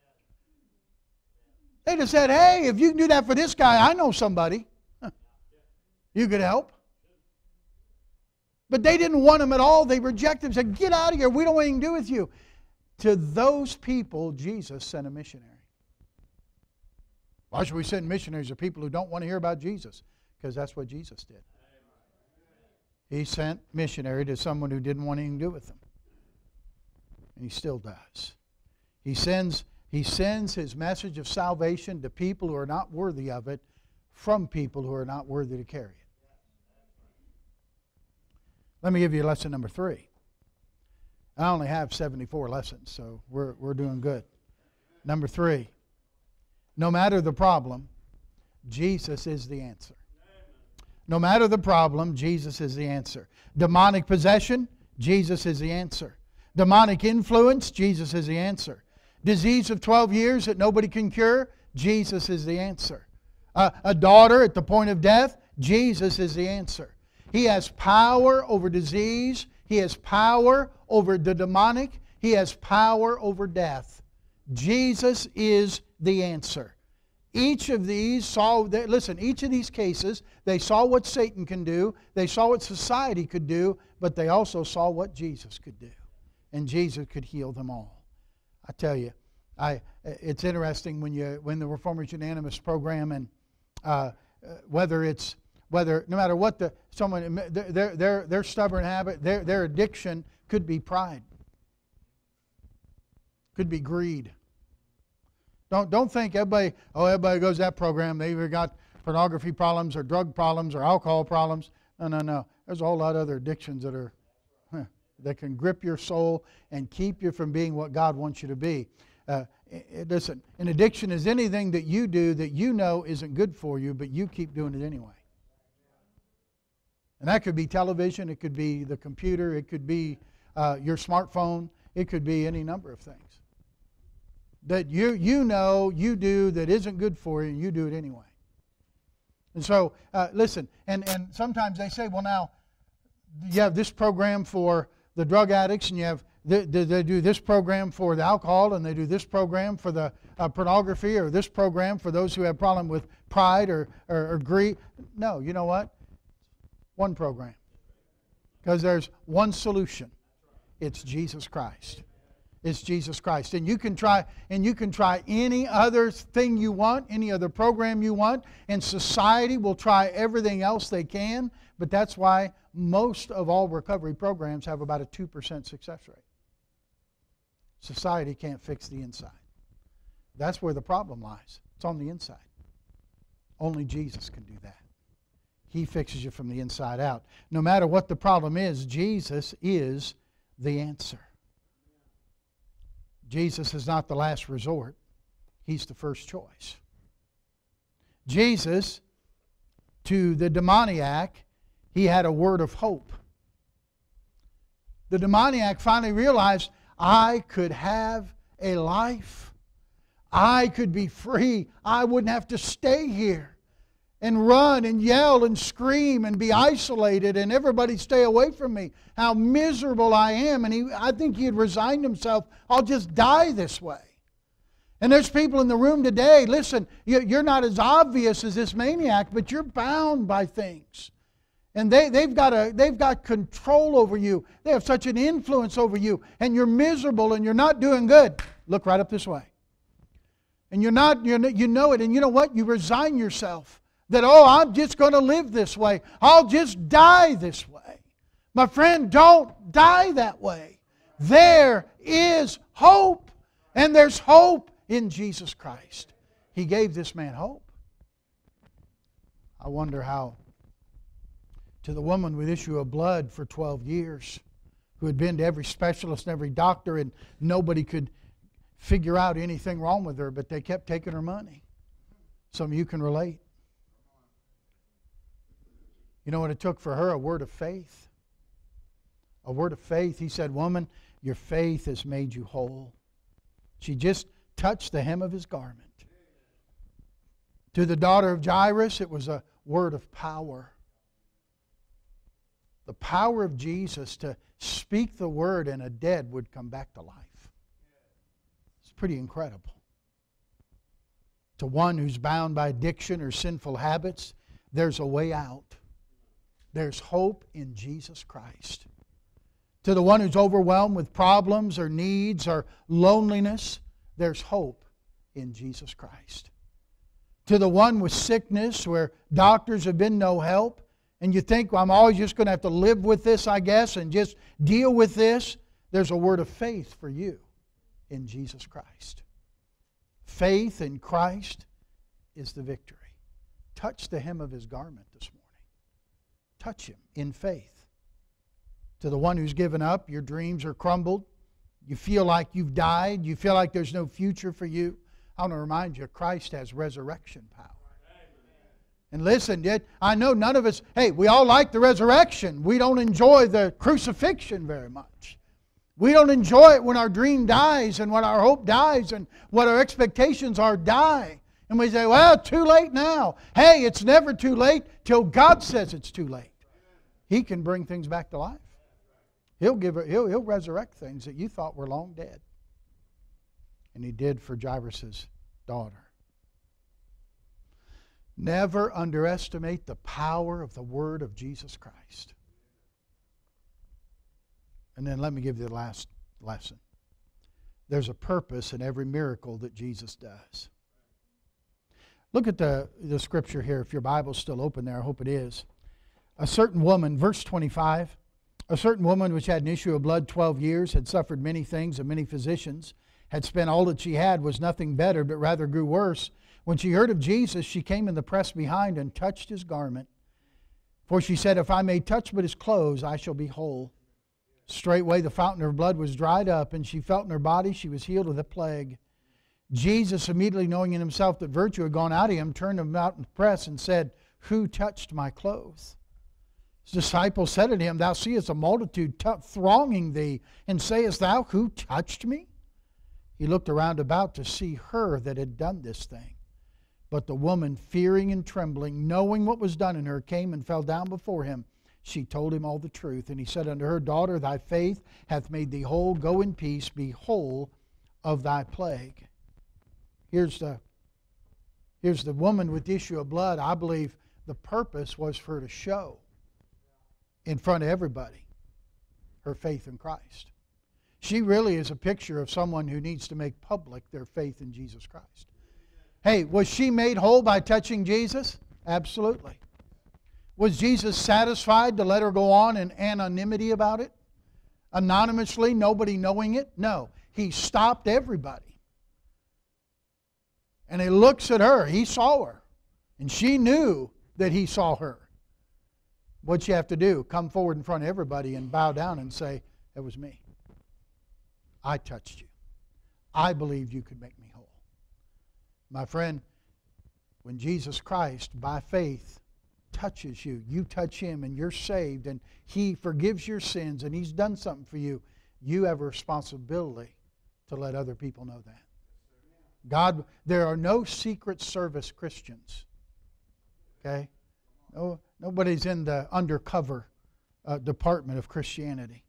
They just said, hey, if you can do that for this guy, I know somebody. You could help. But they didn't want him at all. They rejected him, said, get out of here. We don't want anything to do with you. To those people, Jesus sent a missionary. Why should we send missionaries to people who don't want to hear about Jesus? Because that's what Jesus did. He sent missionary to someone who didn't want anything to do with them. And he still does. He sends, he sends his message of salvation to people who are not worthy of it, from people who are not worthy to carry it. Let me give you lesson number three. I only have seventy-four lessons, so we're, we're doing good. Number three, no matter the problem, Jesus is the answer. No matter the problem, Jesus is the answer. Demonic possession, Jesus is the answer. Demonic influence, Jesus is the answer. Disease of twelve years that nobody can cure, Jesus is the answer. Uh, a daughter at the point of death, Jesus is the answer. He has power over disease. He has power over the demonic. He has power over death. Jesus is the answer. Each of these saw, listen, each of these cases, they saw what Satan can do, they saw what society could do, but they also saw what Jesus could do. And Jesus could heal them all. I tell you, I, it's interesting when you when the Reformers Unanimous program, and uh, whether it's whether no matter what the someone their their their stubborn habit, their their addiction could be pride, could be greed. Don't don't think everybody oh everybody goes to that program, they either got pornography problems or drug problems or alcohol problems. No no no. There's a whole lot of other addictions that are huh, that can grip your soul and keep you from being what God wants you to be. Uh, listen, an addiction is anything that you do that you know isn't good for you, but you keep doing it anyway. And that could be television, it could be the computer, it could be uh, your smartphone, it could be any number of things that you you know you do that isn't good for you, and you do it anyway. And so, uh, listen, and, and sometimes they say, well, now, you have this program for the drug addicts, and you have they, they do this program for the alcohol, and they do this program for the uh, pornography, or this program for those who have problem with pride or, or, or greed. No, you know what? One program. Because there's one solution. It's Jesus Christ. It's Jesus Christ. And you can try and you can try any other thing you want, any other program you want, and society will try everything else they can, but that's why most of all recovery programs have about a two percent success rate. Society can't fix the inside. That's where the problem lies. It's on the inside. Only Jesus can do that. He fixes you from the inside out. No matter what the problem is, Jesus is the answer. Jesus is not the last resort. He's the first choice. Jesus, to the demoniac, he had a word of hope. The demoniac finally realized, I could have a life. I could be free. I wouldn't have to stay here and run and yell and scream and be isolated and everybody stay away from me. How miserable I am. And he, I think he had resigned himself. I'll just die this way. And there's people in the room today, listen, you're not as obvious as this maniac, but you're bound by things. And they, they've, got a, they've got control over you. They have such an influence over you. And you're miserable and you're not doing good. Look right up this way. And you're not, you're, you know it. And you know what? You resign yourself. That, oh, I'm just going to live this way. I'll just die this way. My friend, don't die that way. There is hope. And there's hope in Jesus Christ. He gave this man hope. I wonder how, to the woman with issue of blood for twelve years, who had been to every specialist and every doctor, and nobody could figure out anything wrong with her, but they kept taking her money. Some of you can relate. You know what it took for her? A word of faith. A word of faith. He said, woman, your faith has made you whole. She just touched the hem of his garment. To the daughter of Jairus, it was a word of power. The power of Jesus to speak the word and a dead would come back to life. It's pretty incredible. To one who's bound by addiction or sinful habits, there's a way out. There's hope in Jesus Christ. To the one who's overwhelmed with problems or needs or loneliness, there's hope in Jesus Christ. To the one with sickness where doctors have been no help, and you think, well, I'm always just going to have to live with this, I guess, and just deal with this, there's a word of faith for you in Jesus Christ. Faith in Christ is the victory. Touch the hem of His garment this morning. Touch Him in faith. To the one who's given up, your dreams are crumbled. You feel like you've died. You feel like there's no future for you. I want to remind you, Christ has resurrection power. And listen, I know none of us, hey, we all like the resurrection. We don't enjoy the crucifixion very much. We don't enjoy it when our dream dies and when our hope dies and what our expectations are die. And we say, well, too late now. Hey, it's never too late till God says it's too late. He can bring things back to life. He'll give it, he'll, he'll resurrect things that you thought were long dead. And He did for Jairus' daughter. Never underestimate the power of the Word of Jesus Christ. And then let me give you the last lesson. There's a purpose in every miracle that Jesus does. Look at the, the scripture here. If your Bible's still open there, I hope it is. A certain woman, verse twenty-five, a certain woman which had an issue of blood twelve years, had suffered many things of many physicians, had spent all that she had, was nothing better, but rather grew worse. When she heard of Jesus, she came in the press behind and touched His garment. For she said, if I may touch but His clothes, I shall be whole. Straightway the fountain of her blood was dried up, and she felt in her body she was healed of the plague. Jesus, immediately knowing in Himself that virtue had gone out of Him, turned about in the press and said, who touched my clothes? His disciples said unto Him, thou seest a multitude t- thronging Thee, and sayest thou, who touched me? He looked around about to see her that had done this thing. But the woman, fearing and trembling, knowing what was done in her, came and fell down before Him. She told Him all the truth. And He said unto her, daughter, thy faith hath made thee whole. Go in peace, be whole of thy plague. Here's the, here's the woman with the issue of blood. I believe the purpose was for her to show in front of everybody her faith in Christ. She really is a picture of someone who needs to make public their faith in Jesus Christ. Hey, was she made whole by touching Jesus? Absolutely. Was Jesus satisfied to let her go on in anonymity about it? Anonymously, nobody knowing it? No. He stopped everybody. And He looks at her. He saw her. And she knew that He saw her. What'd she have to do? Come forward in front of everybody and bow down and say, it was me. I touched you. I believed you could make me whole. My friend, when Jesus Christ, by faith, touches you, you touch Him and you're saved and He forgives your sins and He's done something for you, you have a responsibility to let other people know that. God, there are no secret service Christians. Okay? No, nobody's in the undercover uh, department of Christianity.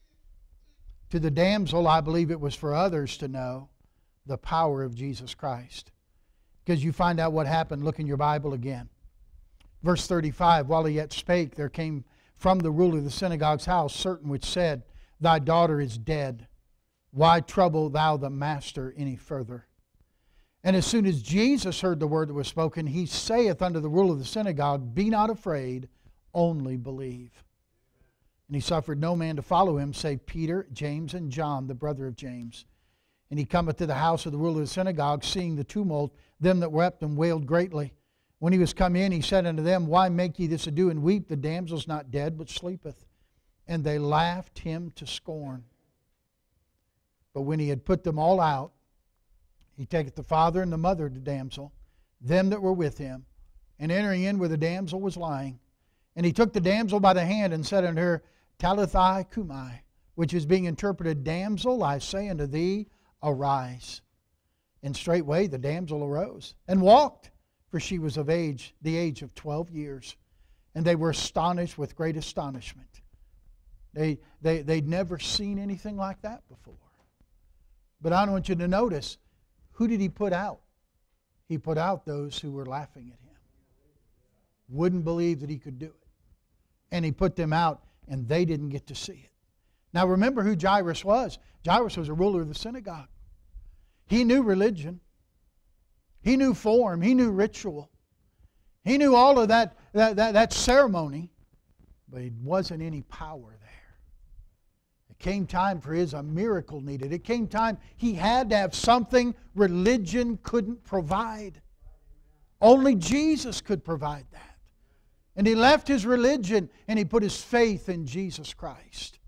To the damsel, I believe it was for others to know the power of Jesus Christ. Because you find out what happened. Look in your Bible again. Verse thirty-five, while he yet spake, there came from the ruler of the synagogue's house certain which said, thy daughter is dead. Why trouble thou the master any further? And as soon as Jesus heard the word that was spoken, He saith unto the ruler of the synagogue, be not afraid, only believe. And He suffered no man to follow Him, save Peter, James, and John, the brother of James. And He cometh to the house of the ruler of the synagogue, seeing the tumult, them that wept and wailed greatly. When He was come in, He said unto them, why make ye this ado and weep? The damsel's not dead, but sleepeth. And they laughed Him to scorn. But when He had put them all out, He taketh the father and the mother of the damsel, them that were with Him, and entering in where the damsel was lying. And He took the damsel by the hand and said unto her, Talitha cumi, which is being interpreted, damsel, I say unto thee, arise. And straightway the damsel arose and walked, for she was of age, the age of twelve years. And they were astonished with great astonishment. They, they, they'd never seen anything like that before. But I want you to notice, who did He put out? He put out those who were laughing at Him. Wouldn't believe that He could do it. And He put them out, and they didn't get to see it. Now remember who Jairus was. Jairus was a ruler of the synagogue. He knew religion. He knew form. He knew ritual. He knew all of that, that, that, that ceremony. But it wasn't any power there. It came time for his a miracle needed. It came time he had to have something religion couldn't provide. Only Jesus could provide that. And he left his religion and he put his faith in Jesus Christ.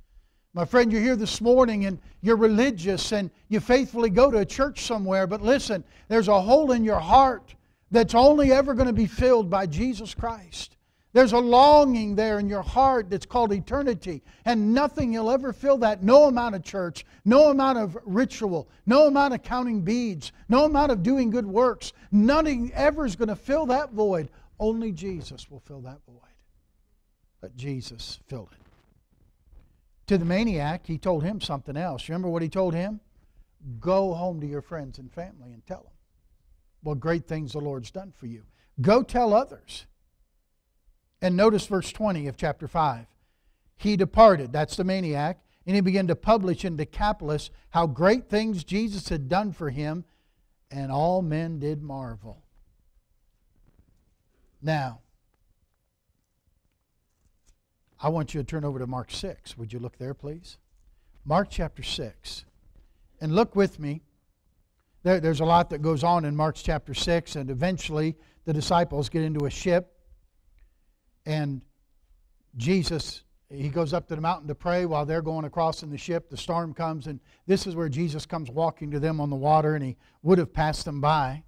My friend, you're here this morning and you're religious and you faithfully go to a church somewhere, but listen, there's a hole in your heart that's only ever going to be filled by Jesus Christ. There's a longing there in your heart that's called eternity, and nothing will ever fill that. No amount of church, no amount of ritual, no amount of counting beads, no amount of doing good works. Nothing ever is going to fill that void. Only Jesus will fill that void. Let Jesus fill it. To the maniac, he told him something else. Remember what he told him? Go home to your friends and family and tell them what great things the Lord's done for you. Go tell others. And notice verse twenty of chapter five. He departed, that's the maniac, and he began to publish in Decapolis how great things Jesus had done for him, and all men did marvel. Now, I want you to turn over to Mark six. Would you look there, please? Mark chapter six. And look with me. There, there's a lot that goes on in Mark chapter six, and eventually the disciples get into a ship. And Jesus, he goes up to the mountain to pray while they're going across in the ship. The storm comes, and this is where Jesus comes walking to them on the water, and he would have passed them by.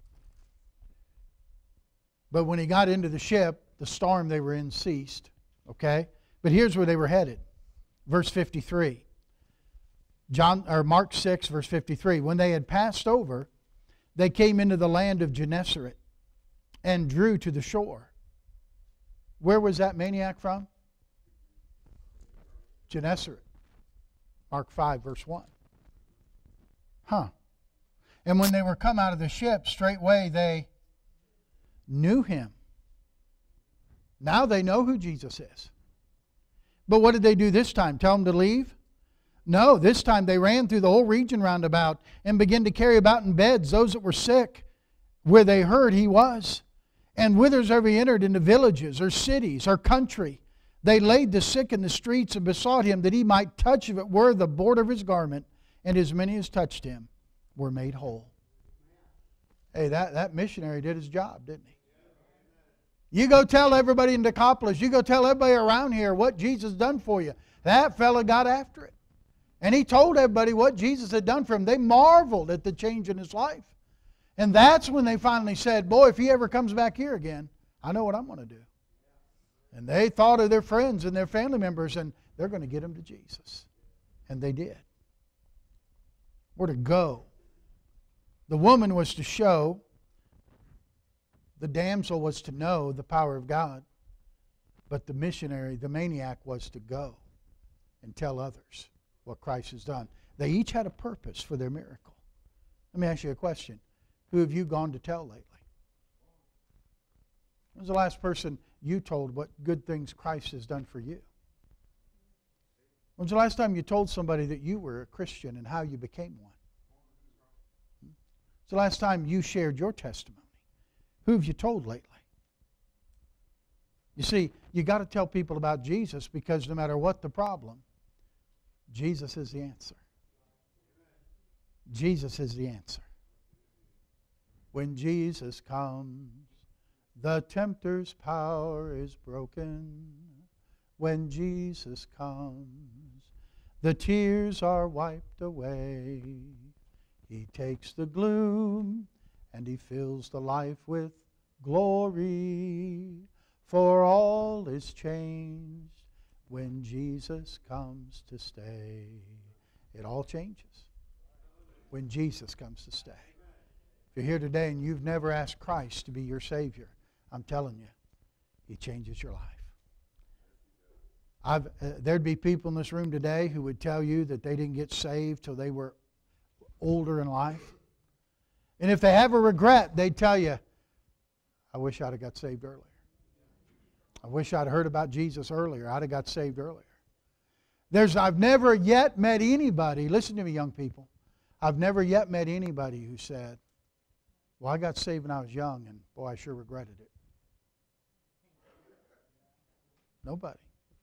But when he got into the ship, the storm they were in ceased. Okay? But here's where they were headed. Verse fifty-three. John or Mark six, verse fifty-three. When they had passed over, they came into the land of Gennesaret and drew to the shore. Where was that maniac from? Gennesaret. Mark five, verse one. Huh. And when they were come out of the ship, straightway they knew him. Now they know who Jesus is. But what did they do this time? Tell him to leave? No, this time they ran through the whole region round about and began to carry about in beds those that were sick, where they heard he was. And whithersoever he entered, into villages or cities or country, they laid the sick in the streets and besought him that he might touch, if it were, the border of his garment. And as many as touched him were made whole. Hey, that, that missionary did his job, didn't he? You go tell everybody in Decapolis, you go tell everybody around here what Jesus done for you. That fella got after it. And he told everybody what Jesus had done for him. They marveled at the change in his life. And that's when they finally said, boy, if he ever comes back here again, I know what I'm going to do. And they thought of their friends and their family members, and they're going to get them to Jesus. And they did. We're to go. The woman was to show. The damsel was to know the power of God. But the missionary, the maniac, was to go and tell others what Christ has done. They each had a purpose for their miracle. Let me ask you a question. Who have you gone to tell lately? When was the last person you told what good things Christ has done for you? When was the last time you told somebody that you were a Christian and how you became one? When was the last time you shared your testimony? Who have you told lately? You see, you got to tell people about Jesus, because no matter what the problem, Jesus is the answer. Jesus is the answer. When Jesus comes, the tempter's power is broken. When Jesus comes, the tears are wiped away. He takes the gloom and He fills the life with glory. For all is changed when Jesus comes to stay. It all changes when Jesus comes to stay. If you're here today and you've never asked Christ to be your Savior, I'm telling you, He changes your life. I've, uh, there'd be people in this room today who would tell you that they didn't get saved till they were older in life. And if they have a regret, they'd tell you, I wish I'd have got saved earlier. I wish I'd heard about Jesus earlier. I'd have got saved earlier. There's, I've never yet met anybody, listen to me young people, I've never yet met anybody who said, well, I got saved when I was young, and boy, I sure regretted it. Nobody.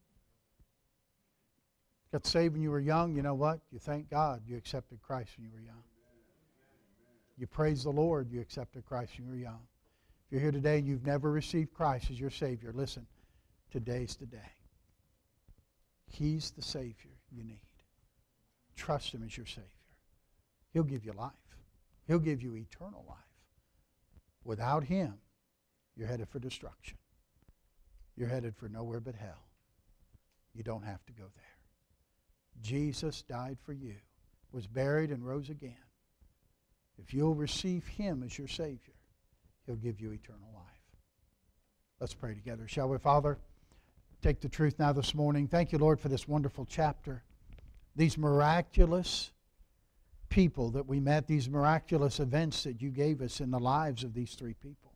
Got saved when you were young, you know what? You thank God you accepted Christ when you were young. You praise the Lord you accepted Christ when you were young. If you're here today and you've never received Christ as your Savior, listen, today's the day. He's the Savior you need. Trust Him as your Savior. He'll give you life. He'll give you eternal life. Without Him, you're headed for destruction. You're headed for nowhere but hell. You don't have to go there. Jesus died for you, was buried and rose again. If you'll receive Him as your Savior, He'll give you eternal life. Let's pray together, shall we? Father, take the truth now this morning. Thank you, Lord, for this wonderful chapter. These miraculous people that we met, these miraculous events that you gave us in the lives of these three people.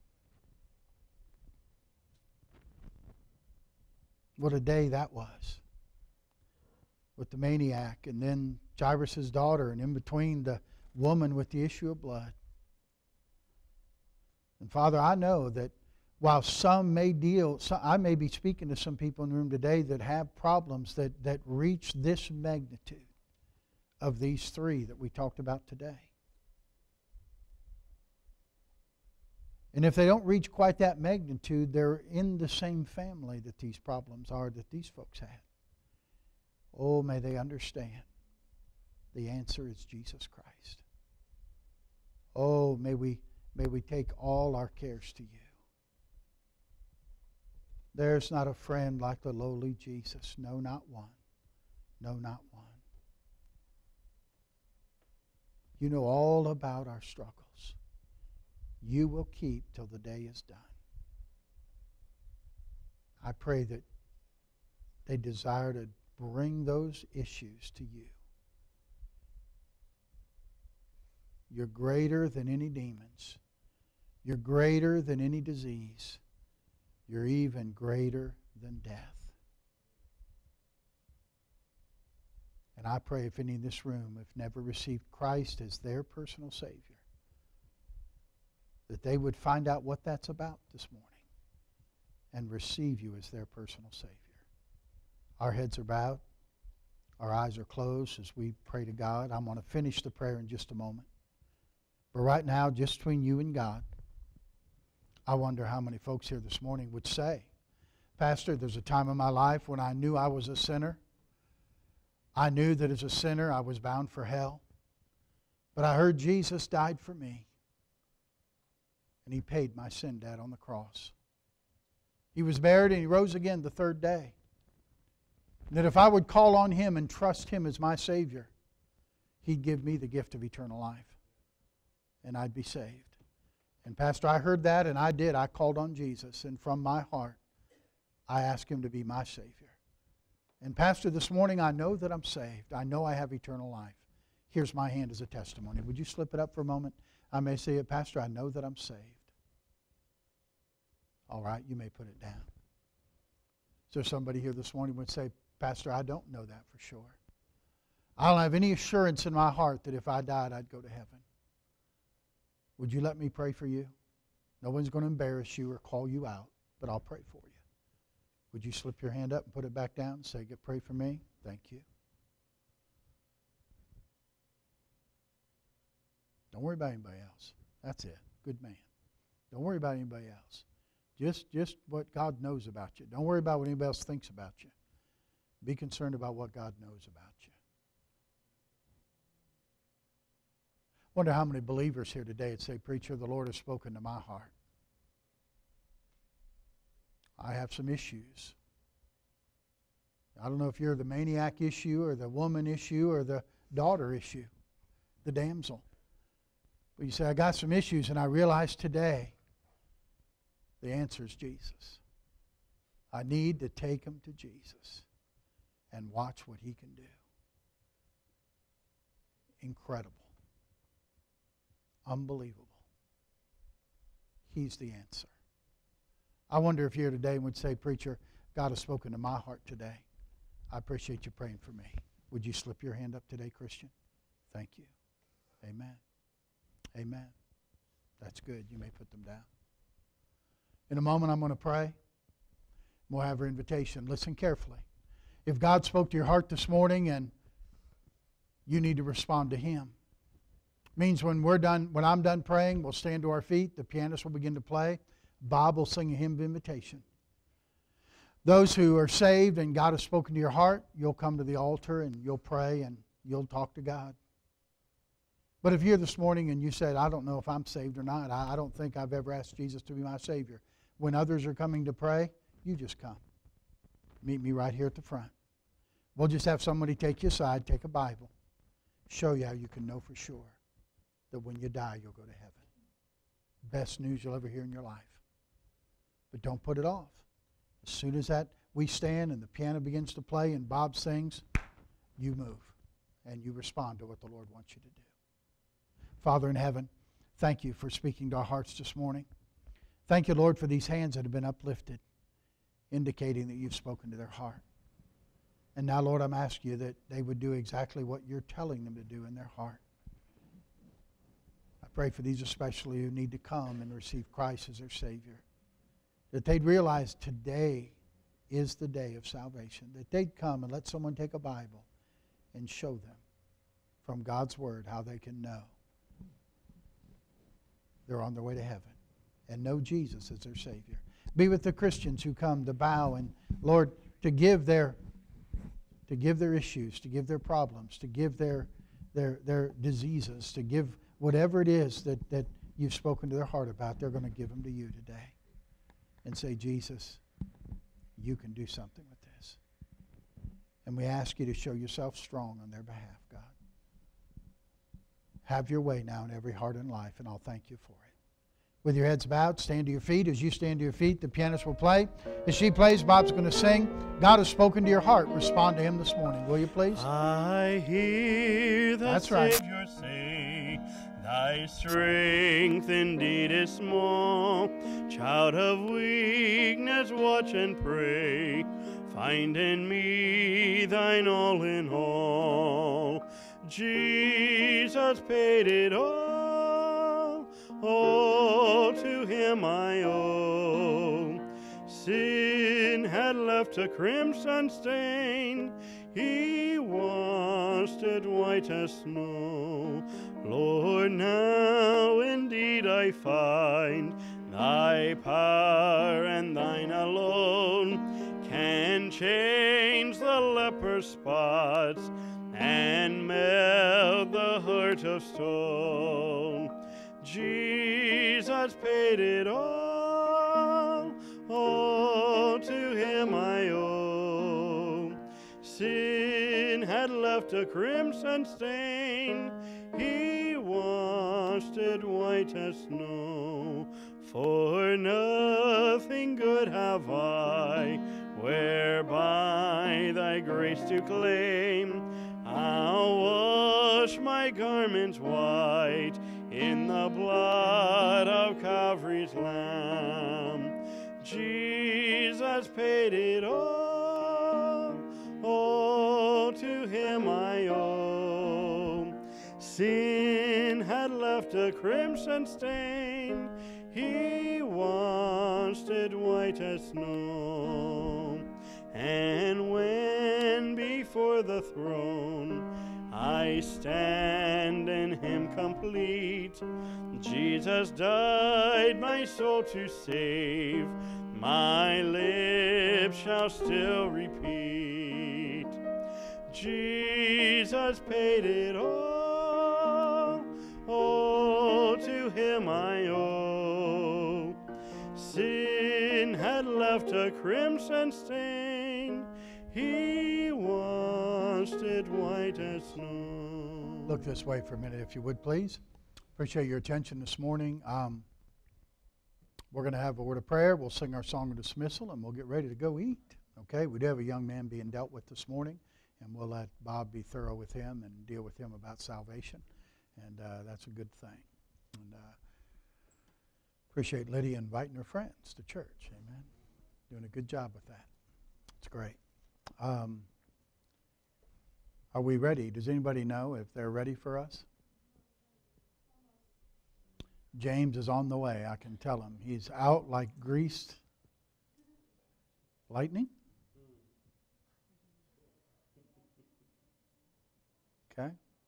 What a day that was. With the maniac, and then Jairus' daughter, and in between the woman with the issue of blood. And Father, I know that while some may deal, I may be speaking to some people in the room today that have problems that, that reach this magnitude of these three that we talked about today. And if they don't reach quite that magnitude, they're in the same family that these problems are that these folks had. Oh, may they understand the answer is Jesus Christ. Oh, may we, may we take all our cares to you. There's not a friend like the lowly Jesus. No, not one. No, not one. You know all about our struggles. You will keep till the day is done. I pray that they desire to bring those issues to you. You're greater than any demons. You're greater than any disease. You're even greater than death. And I pray if any in this room have never received Christ as their personal Savior, that they would find out what that's about this morning and receive you as their personal Savior. Our heads are bowed. Our eyes are closed as we pray to God. I'm going to finish the prayer in just a moment. But right now, just between you and God, I wonder how many folks here this morning would say, Pastor, there's a time in my life when I knew I was a sinner. I knew that as a sinner I was bound for hell. But I heard Jesus died for me. And He paid my sin debt on the cross. He was buried and He rose again the third day. And that if I would call on Him and trust Him as my Savior, He'd give me the gift of eternal life. And I'd be saved. And Pastor, I heard that and I did. I called on Jesus. And from my heart, I asked Him to be my Savior. And Pastor, this morning I know that I'm saved. I know I have eternal life. Here's my hand as a testimony. Would you slip it up for a moment? I may say it, Pastor, I know that I'm saved. All right, you may put it down. Is there somebody here this morning who would say, Pastor, I don't know that for sure. I don't have any assurance in my heart that if I died, I'd go to heaven. Would you let me pray for you? No one's going to embarrass you or call you out, but I'll pray for you. Would you slip your hand up and put it back down and say, "Get pray for me"? Thank you. Don't worry about anybody else. That's it. Good man. Don't worry about anybody else. Just, just what God knows about you. Don't worry about what anybody else thinks about you. Be concerned about what God knows about you. Wonder how many believers here today would say, "Preacher, the Lord has spoken to my heart. I have some issues." I don't know if you're the maniac issue or the woman issue or the daughter issue, the damsel. But you say, "I got some issues and I realize today the answer is Jesus. I need to take them to Jesus and watch what He can do." Incredible. Unbelievable. He's the answer. I wonder if you're here today and would say, "Preacher, God has spoken to my heart today. I appreciate you praying for me." Would you slip your hand up today, Christian? Thank you. Amen. Amen. That's good. You may put them down. In a moment, I'm going to pray. We'll have our invitation. Listen carefully. If God spoke to your heart this morning and you need to respond to Him, means when we're done, when I'm done praying, we'll stand to our feet. The pianist will begin to play. Bob will sing a hymn of invitation. Those who are saved and God has spoken to your heart, you'll come to the altar and you'll pray and you'll talk to God. But if you're here this morning and you said, I don't know if I'm saved or not, I don't think I've ever asked Jesus to be my Savior. When others are coming to pray, you just come. Meet me right here at the front. We'll just have somebody take you aside, take a Bible, show you how you can know for sure that when you die, you'll go to heaven. Best news you'll ever hear in your life. But don't put it off. As soon as that we stand and the piano begins to play and Bob sings, you move and you respond to what the Lord wants you to do. Father in heaven, thank you for speaking to our hearts this morning. Thank you, Lord, for these hands that have been uplifted, indicating that you've spoken to their heart. And now, Lord, I'm asking you that they would do exactly what you're telling them to do in their heart. I pray for these especially who need to come and receive Christ as their Savior, that they'd realize today is the day of salvation, that they'd come and let someone take a Bible and show them from God's Word how they can know they're on their way to heaven and know Jesus as their Savior. Be with the Christians who come to bow and, Lord, to give their to give their issues, to give their problems, to give their their their diseases, to give whatever it is that, that you've spoken to their heart about. They're going to give them to you today and say, Jesus, you can do something with this. And we ask you to show yourself strong on their behalf, God. Have your way now in every heart and life, and I'll thank you for it. With your heads bowed, stand to your feet. As you stand to your feet, the pianist will play. As she plays, Bob's going to sing. God has spoken to your heart. Respond to him this morning, will you please? I hear the That's right. Savior say, thy strength indeed is small. Child of weakness, watch and pray. Find in me thine all in all. Jesus paid it all. All to him I owe. Sin had left a crimson stain. He washed it white as snow. Lord, now indeed I find thy power and thine alone can change the leper's spots and melt the heart of stone. Jesus paid it all, all to him I owe. Sin had left a crimson stain, he washed it white as snow. For nothing good have I, whereby thy grace to claim. I'll wash my garments white in the blood of Calvary's Lamb. Jesus paid it all, all to him I owe. Sin had left a crimson stain, he washed it white as snow. And when before the throne I stand in him complete, Jesus died my soul to save, my lips shall still repeat. Jesus paid it all, all to him I owe. Sin had left a crimson stain, he washed it white as snow. Look this way for a minute, if you would, please. Appreciate your attention this morning. Um, we're going to have a word of prayer. We'll sing our song of dismissal, and we'll get ready to go eat. Okay? We do have a young man being dealt with this morning, and we'll let Bob be thorough with him and deal with him about salvation. And uh, that's a good thing. And uh, appreciate Lydia inviting her friends to church. Amen. Doing a good job with that. It's great. Um, are we ready? Does anybody know if they're ready for us? James is on the way, I can tell him. He's out like greased lightning. Okay.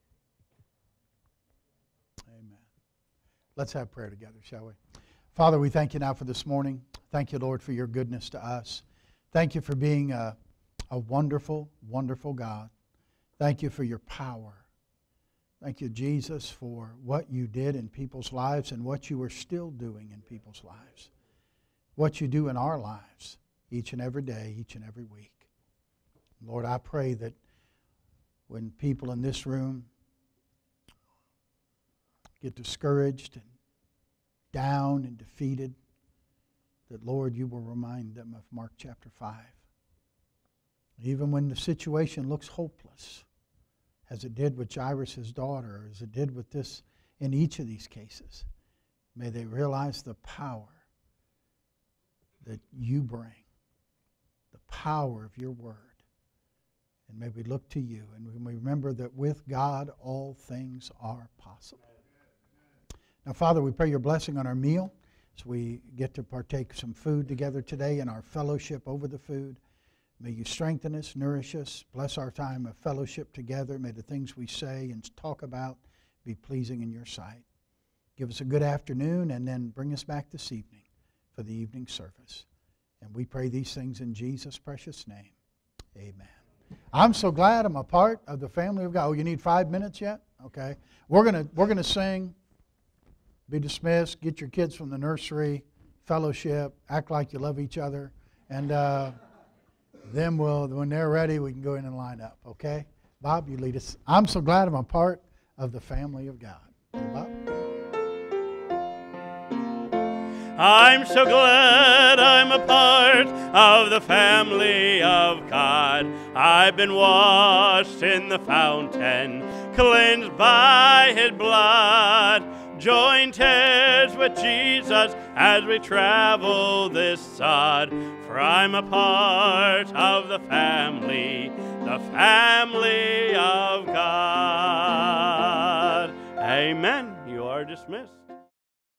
Amen. Let's have prayer together, shall we? Father, we thank you now for this morning. Thank you, Lord, for your goodness to us. Thank you for being a, a wonderful, wonderful God. Thank you for your power. Thank you, Jesus, for what you did in people's lives and what you are still doing in people's lives. What you do in our lives each and every day, each and every week. Lord, I pray that when people in this room get discouraged and down and defeated, that, Lord, you will remind them of Mark chapter five. Even when the situation looks hopeless, as it did with Jairus' daughter, as it did with this in each of these cases, may they realize the power that you bring, the power of your word. And may we look to you, and we remember that with God all things are possible. Now, Father, we pray your blessing on our meal as we get to partake some food together today in our fellowship over the food. May you strengthen us, nourish us, bless our time of fellowship together. May the things we say and talk about be pleasing in your sight. Give us a good afternoon, and then bring us back this evening for the evening service. And we pray these things in Jesus' precious name. Amen. I'm so glad I'm a part of the family of God. Oh, you need five minutes yet? Okay. We're gonna we're gonna sing, be dismissed, get your kids from the nursery, fellowship, act like you love each other, and uh, then we'll, when they're ready, we can go in and line up. Okay? Bob, you lead us. I'm so glad I'm a part of the family of God. Bob? I'm so glad I'm a part of the family of God. I've been washed in the fountain, cleansed by his blood. Joined hands with Jesus as we travel this sod. For I'm a part of the family, the family of God. Amen. You are dismissed.